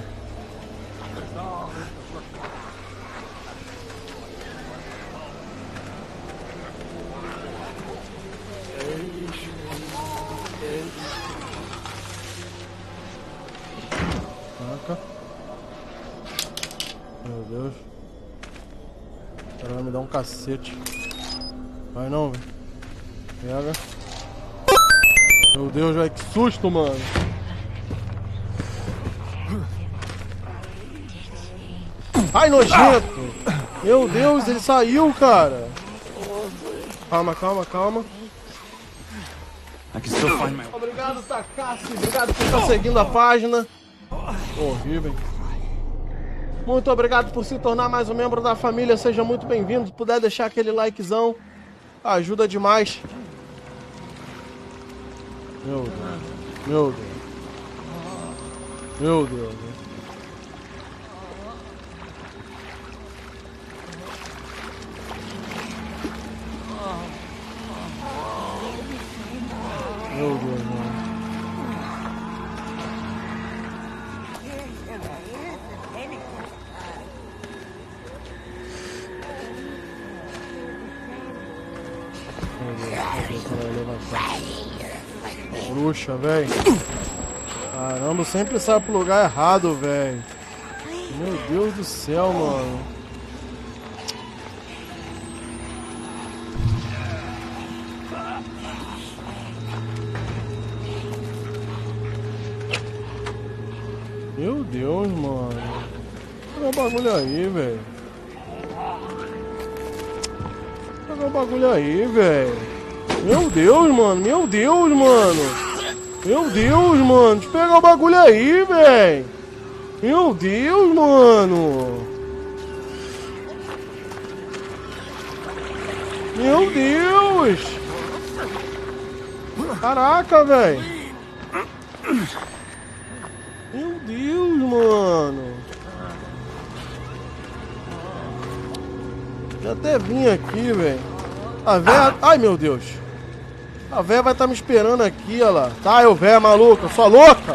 Meu Deus. O cara vai me dar um cacete. Vai não, velho. Pega. Meu Deus, velho, que susto, mano. Ai, nojento. Meu Deus, ele saiu, cara. Calma, calma, calma. Obrigado, Takassi. Obrigado por estar seguindo a página. Horrível. Muito obrigado por se tornar mais um membro da família. Seja muito bem-vindo. Se puder deixar aquele likezão, ajuda demais. Meu Deus. Meu Deus. Meu Deus. Meu Deus, mano. Bruxa, velho. Caramba, sempre sai pro lugar errado, velho. Meu Deus do céu, mano. Meu Deus, mano. Olha o bagulho aí, velho. Olha o bagulho aí, velho. Meu Deus, mano. Meu Deus, mano. Meu Deus, mano. Deixa eu pegar o bagulho aí, velho. Meu Deus, mano. Meu Deus. Caraca, velho. Meu Deus, mano. Já até vim aqui, velho. A véia... Ai, meu Deus. A véia vai estar me esperando aqui, olha lá. Tá, eu véia maluca, sua louca.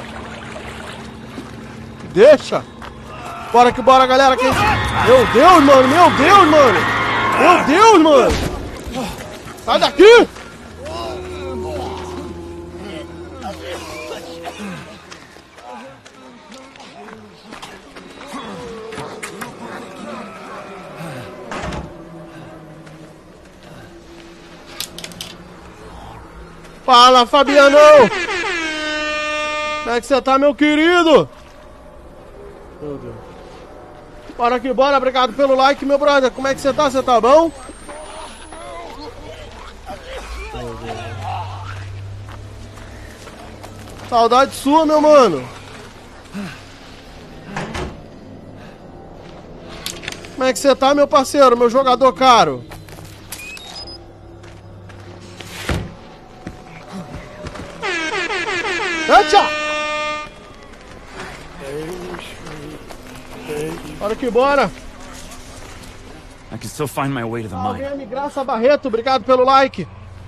Deixa. Bora que bora, galera. Quem... Meu Deus, mano. Meu Deus, mano. Meu Deus, mano. Sai daqui. Fala, Fabiano! Como é que você tá, meu querido? Meu Deus. Bora que bora, obrigado pelo like, meu brother. Como é que você tá? Você tá bom? Meu Deus. Saudade sua, meu mano. Como é que você tá, meu parceiro? Meu jogador caro. Eita! Bora que bora! I can still find my way to the mine. Alguém, Graça Barreto, obrigado pelo like.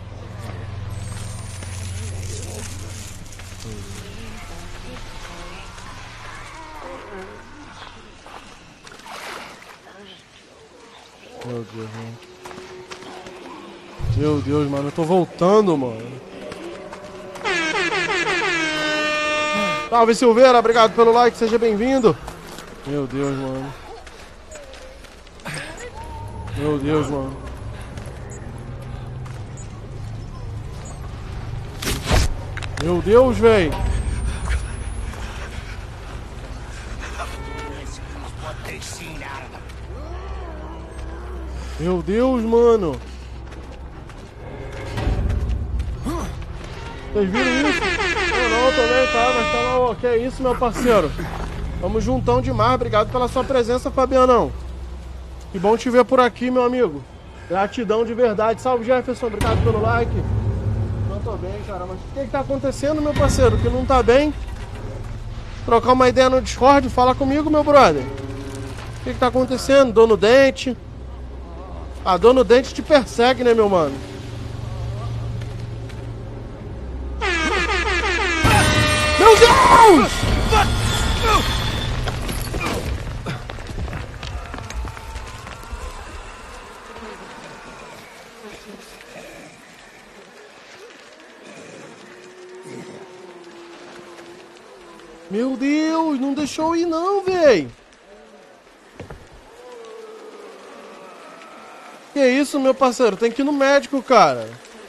Meu Deus, mano. Meu Deus, mano, eu tô voltando, mano. Salve, Silveira, obrigado pelo like, seja bem-vindo. Meu Deus, mano. Meu Deus, mano. Meu Deus, velho. Meu Deus, mano. Vocês viram isso? Eu não, também, tá, mas tá lá, que é isso, meu parceiro. Tamo juntão demais, obrigado pela sua presença, Fabianão. Que bom te ver por aqui, meu amigo. Gratidão de verdade. Salve, Jefferson, obrigado pelo like. Não tô bem, cara, mas o que tá acontecendo, meu parceiro? Que não tá bem? Trocar uma ideia no Discord, fala comigo, meu brother. O que tá acontecendo? Dor no dente? A dor no dente te persegue, né, meu mano? Meu Deus! Meu Deus, não deixou ir não, véi. Que isso, meu parceiro? Tem que ir no médico, cara.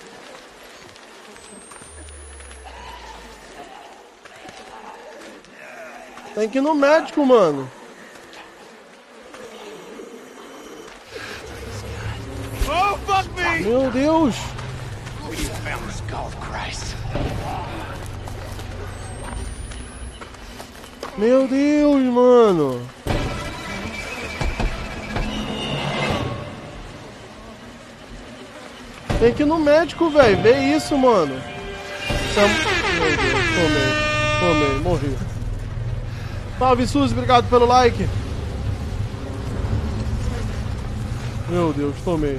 Tem que ir no médico, mano. Oh, fuck me! Meu Deus. Meu Deus, mano. Tem que ir no médico, velho. Vê isso, mano. Meu Deus, tomei, morri. Salve, Suzy, obrigado pelo like. Meu Deus, tomei.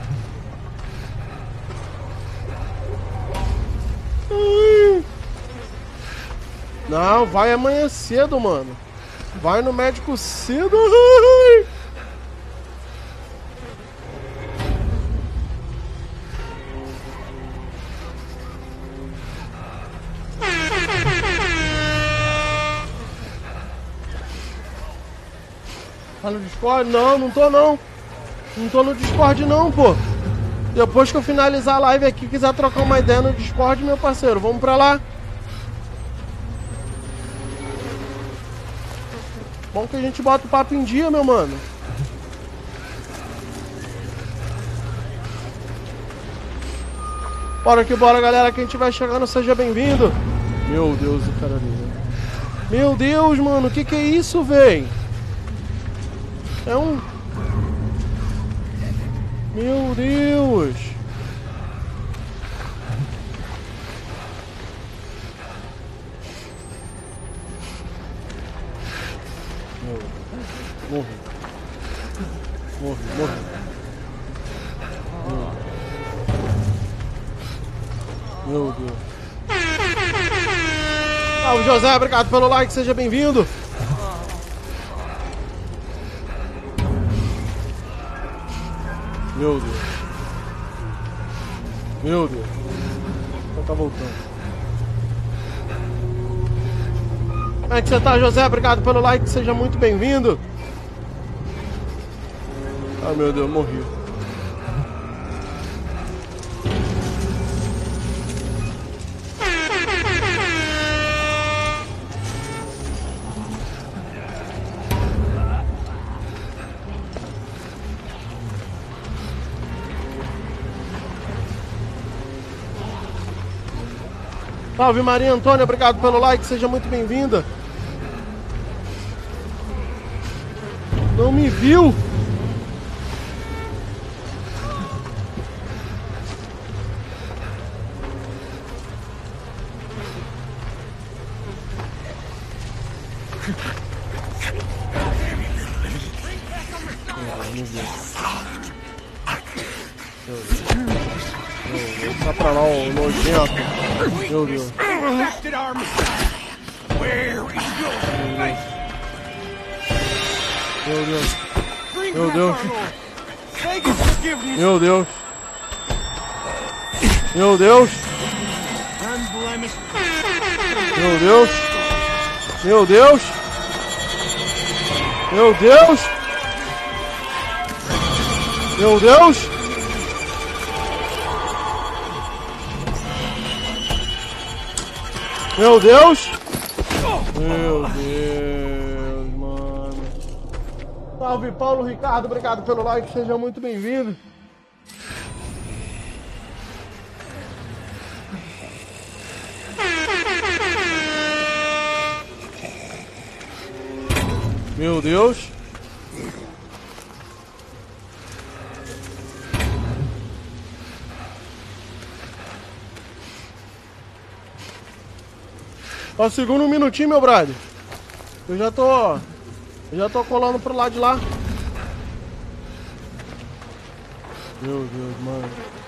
Não, vai amanhã cedo, mano. Vai no médico cedo. Tá no Discord? Não, não tô não. Não tô no Discord não, pô. Depois que eu finalizar a live aqui, quiser trocar uma ideia no Discord, meu parceiro, vamos pra lá. Bom que a gente bota o papo em dia, meu mano. Bora que bora, galera. Quem estiver chegando, seja bem-vindo. Meu Deus do caralho. Meu Deus, mano. O que é isso, véi? É um... Meu Deus. Morre. Meu Deus. Salve, José, obrigado pelo like, seja bem-vindo. Meu Deus. Meu Deus. Então tá voltando. Como é que você tá, José? Obrigado pelo like, seja muito bem-vindo. Ah, meu Deus, morri. Salve, Maria Antônia, obrigado pelo like, seja muito bem-vinda. Não me viu? Tá pra lá, o nojento. Meu Deus. Meu Deus. Meu Deus. Meu Deus. Meu Deus. Meu Deus. Meu Deus. Meu Deus. Meu Deus. Meu Deus! Meu Deus, mano. Salve, Paulo Ricardo, obrigado pelo like, seja muito bem-vindo. Meu Deus. Só segura um minutinho, meu brother. Eu já tô colando pro lado de lá. Meu Deus, mano.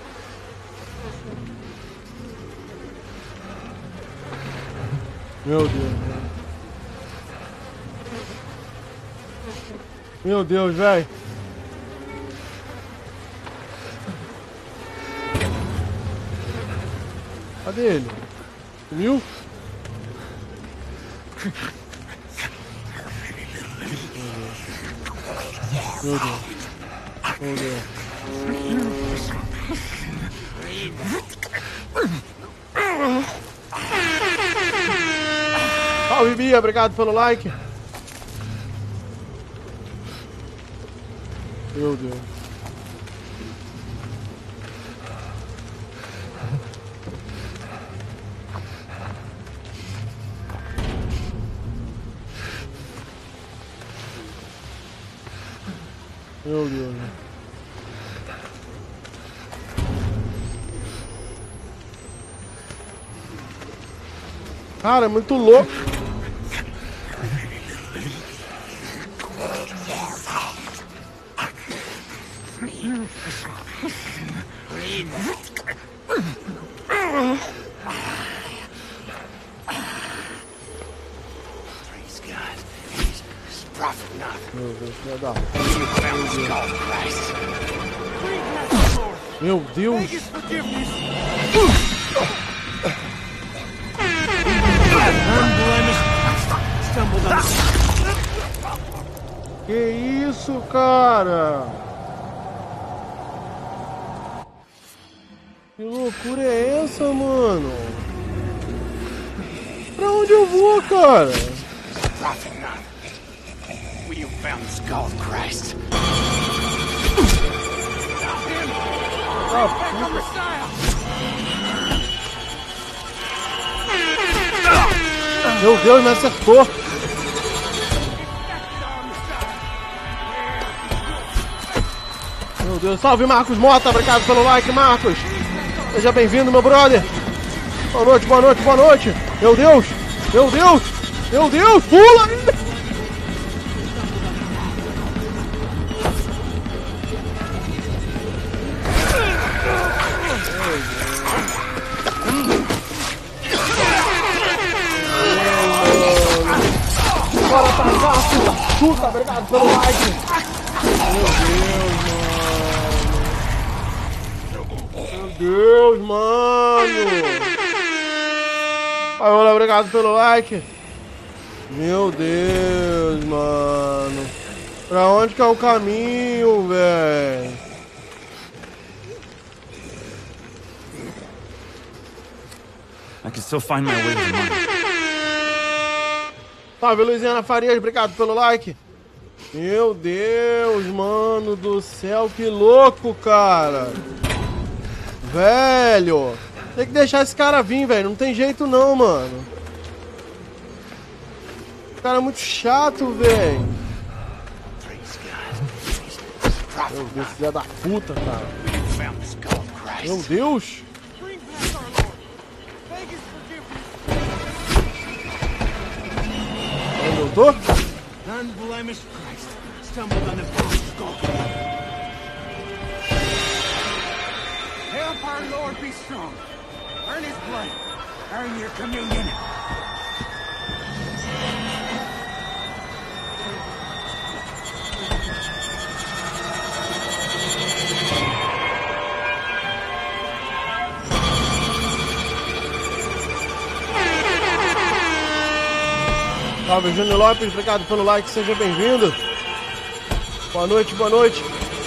Meu Deus, mano. Meu Deus, velho. Cadê ele? Sumiu? Meu Deus. Meu Deus. Salve, Bia, obrigado pelo like. Meu Deus. Meu Deus. Cara, é muito louco. Praise God. He's prophet not. Meu Deus, filha da... You found the skull, Christ. Meu Deus. His forgiveness. Stumbled on Que isso, cara? Que loucura é essa, mano? Pra onde eu vou, cara? prophet not. Will you found the skull, Christ? Meu Deus, me acertou. Meu Deus, salve Marcos Mota, obrigado pelo like, Marcos. Seja bem-vindo, meu brother. Boa noite, boa noite, boa noite. Meu Deus, meu Deus, meu Deus, pula aí. Bora atacar, chuta, obrigado pelo like. Meu Deus, mano. Olha, obrigado pelo like. Meu Deus, mano. Pra onde que é o caminho, velho? I can still find my way to the money. Salve, Luiziana Farias, obrigado pelo like. Meu Deus, mano do céu, que louco, cara. Velho, tem que deixar esse cara vir, velho. Não tem jeito não, mano. O cara é muito chato, velho. Meu Deus, filha da puta, cara. Meu Deus. Onde eu tô? Unblemished Christ stumbled on the found skull. Help our Lord be strong. Earn his blood. Earn your communion. Salve, Júnior Lopes, obrigado pelo like, seja bem-vindo. Boa noite, boa noite.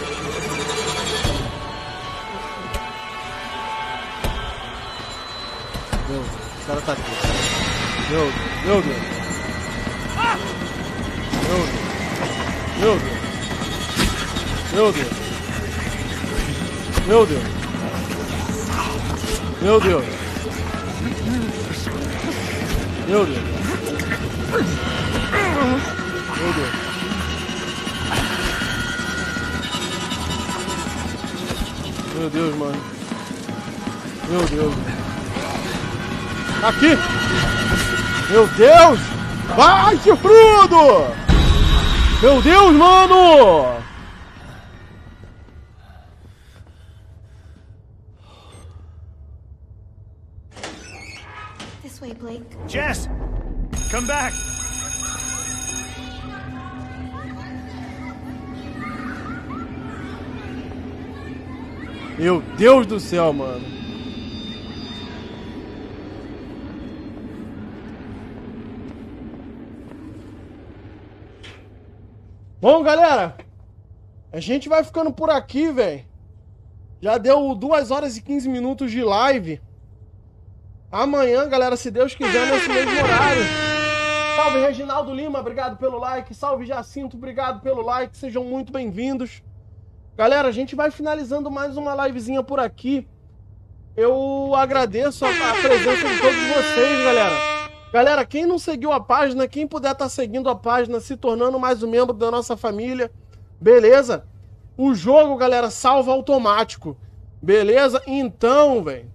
Meu Deus, o cara tá aqui. Meu Deus, meu Deus. Meu Deus. Meu Deus. Meu Deus. Meu Deus. Meu Deus. Meu Deus. Meu Deus. Meu Deus, mano. Meu Deus. Aqui! Meu Deus! Vai, chifrudo! Meu Deus, mano! This way, Blake. Jess! Come back! Meu Deus do céu, mano. Bom, galera, a gente vai ficando por aqui, velho. Já deu 2 horas e 15 minutos de live. Amanhã, galera, se Deus quiser, nesse mesmo horário. Salve, Reginaldo Lima, obrigado pelo like. Salve, Jacinto, obrigado pelo like. Sejam muito bem-vindos. Galera, a gente vai finalizando mais uma livezinha por aqui. Eu agradeço a presença de todos vocês, galera. Galera, quem não seguiu a página, quem puder estar seguindo a página, se tornando mais um membro da nossa família, beleza? O jogo, galera, salva automático, beleza? Então, velho.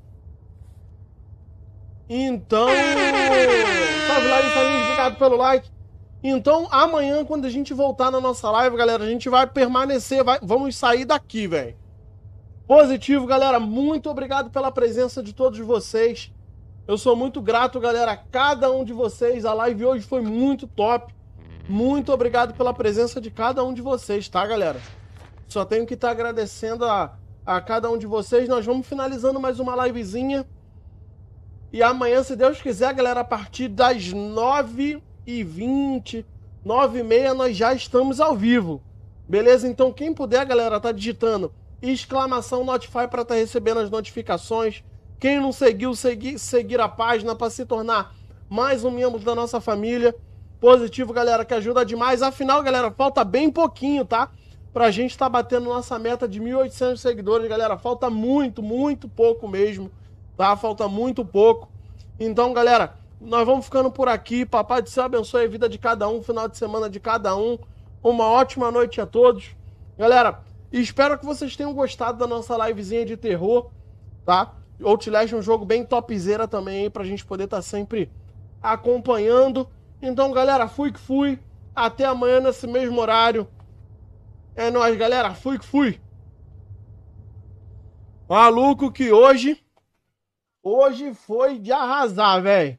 Então... Salve, Larissa Lins, obrigado pelo like. Então, amanhã, quando a gente voltar na nossa live, galera, a gente vai permanecer, vamos sair daqui, velho. Positivo, galera. Muito obrigado pela presença de todos vocês. Eu sou muito grato, galera, a cada um de vocês. A live hoje foi muito top. Muito obrigado pela presença de cada um de vocês, tá, galera? Só tenho que estar agradecendo a cada um de vocês. Nós vamos finalizando mais uma livezinha. E amanhã, se Deus quiser, galera, a partir das 9h20, 9h30, nós já estamos ao vivo. Beleza? Então, quem puder, galera, tá digitando exclamação Notify para estar recebendo as notificações. Quem não seguiu, seguir a página para se tornar mais um membro da nossa família. Positivo, galera, que ajuda demais. Afinal, galera, falta bem pouquinho, tá? Pra gente estar batendo nossa meta de 1.800 seguidores, galera. Falta muito, muito pouco mesmo, tá? Falta muito pouco. Então, galera, nós vamos ficando por aqui. Papai do céu abençoe a vida de cada um, final de semana de cada um. Uma ótima noite a todos. Galera, espero que vocês tenham gostado da nossa livezinha de terror, tá? Outlast é um jogo bem topzera também aí, pra gente poder estar sempre acompanhando. Então, galera, fui que fui. Até amanhã nesse mesmo horário. É nóis, galera. Fui que fui. Maluco que hoje foi de arrasar, velho.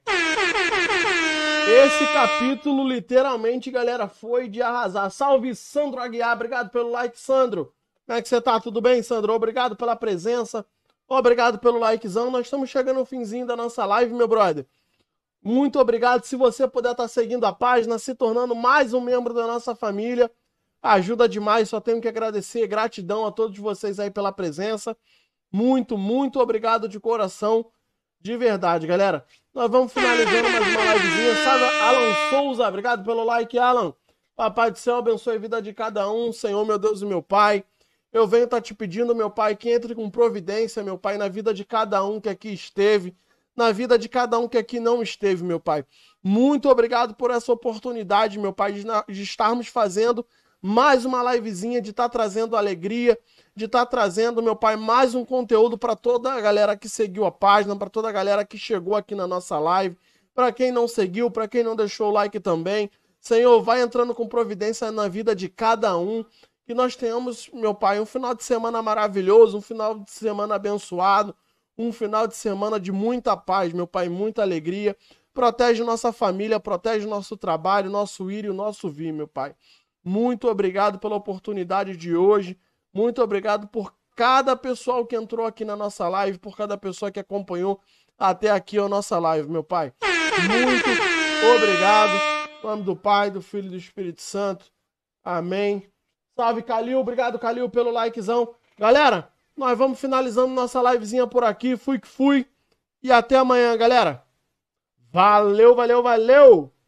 Esse capítulo, literalmente, galera, foi de arrasar. Salve, Sandro Aguiar. Obrigado pelo like, Sandro. Como é que você tá? Tudo bem, Sandro? Obrigado pela presença. Obrigado pelo likezão. Nós estamos chegando ao finzinho da nossa live, meu brother. Muito obrigado. Se você puder estar seguindo a página, se tornando mais um membro da nossa família, ajuda demais. Só tenho que agradecer. Gratidão a todos vocês aí pela presença. Muito, muito obrigado de coração. De verdade, galera. Nós vamos finalizando mais uma livezinha. Sabe, Alan Souza, obrigado pelo like, Alan. Papai do céu, abençoe a vida de cada um. Senhor, meu Deus e meu Pai. Eu venho estar te pedindo, meu Pai, que entre com providência, meu Pai, na vida de cada um que aqui esteve, na vida de cada um que aqui não esteve, meu Pai. Muito obrigado por essa oportunidade, meu Pai, de estarmos fazendo mais uma livezinha, de estar trazendo alegria, de estar trazendo, meu Pai, mais um conteúdo para toda a galera que seguiu a página, para toda a galera que chegou aqui na nossa live, para quem não seguiu, para quem não deixou o like também. Senhor, vai entrando com providência na vida de cada um, que nós tenhamos, meu Pai, um final de semana maravilhoso, um final de semana abençoado, um final de semana de muita paz, meu Pai, muita alegria. Protege nossa família, protege nosso trabalho, nosso ir e o nosso vir, meu Pai. Muito obrigado pela oportunidade de hoje. Muito obrigado por cada pessoal que entrou aqui na nossa live, por cada pessoa que acompanhou até aqui a nossa live, meu Pai. Muito obrigado. Em nome do Pai, do Filho e do Espírito Santo. Amém. Salve, Calil. Obrigado, Calil, pelo likezão. Galera, nós vamos finalizando nossa livezinha por aqui. Fui que fui. E até amanhã, galera. Valeu, valeu, valeu.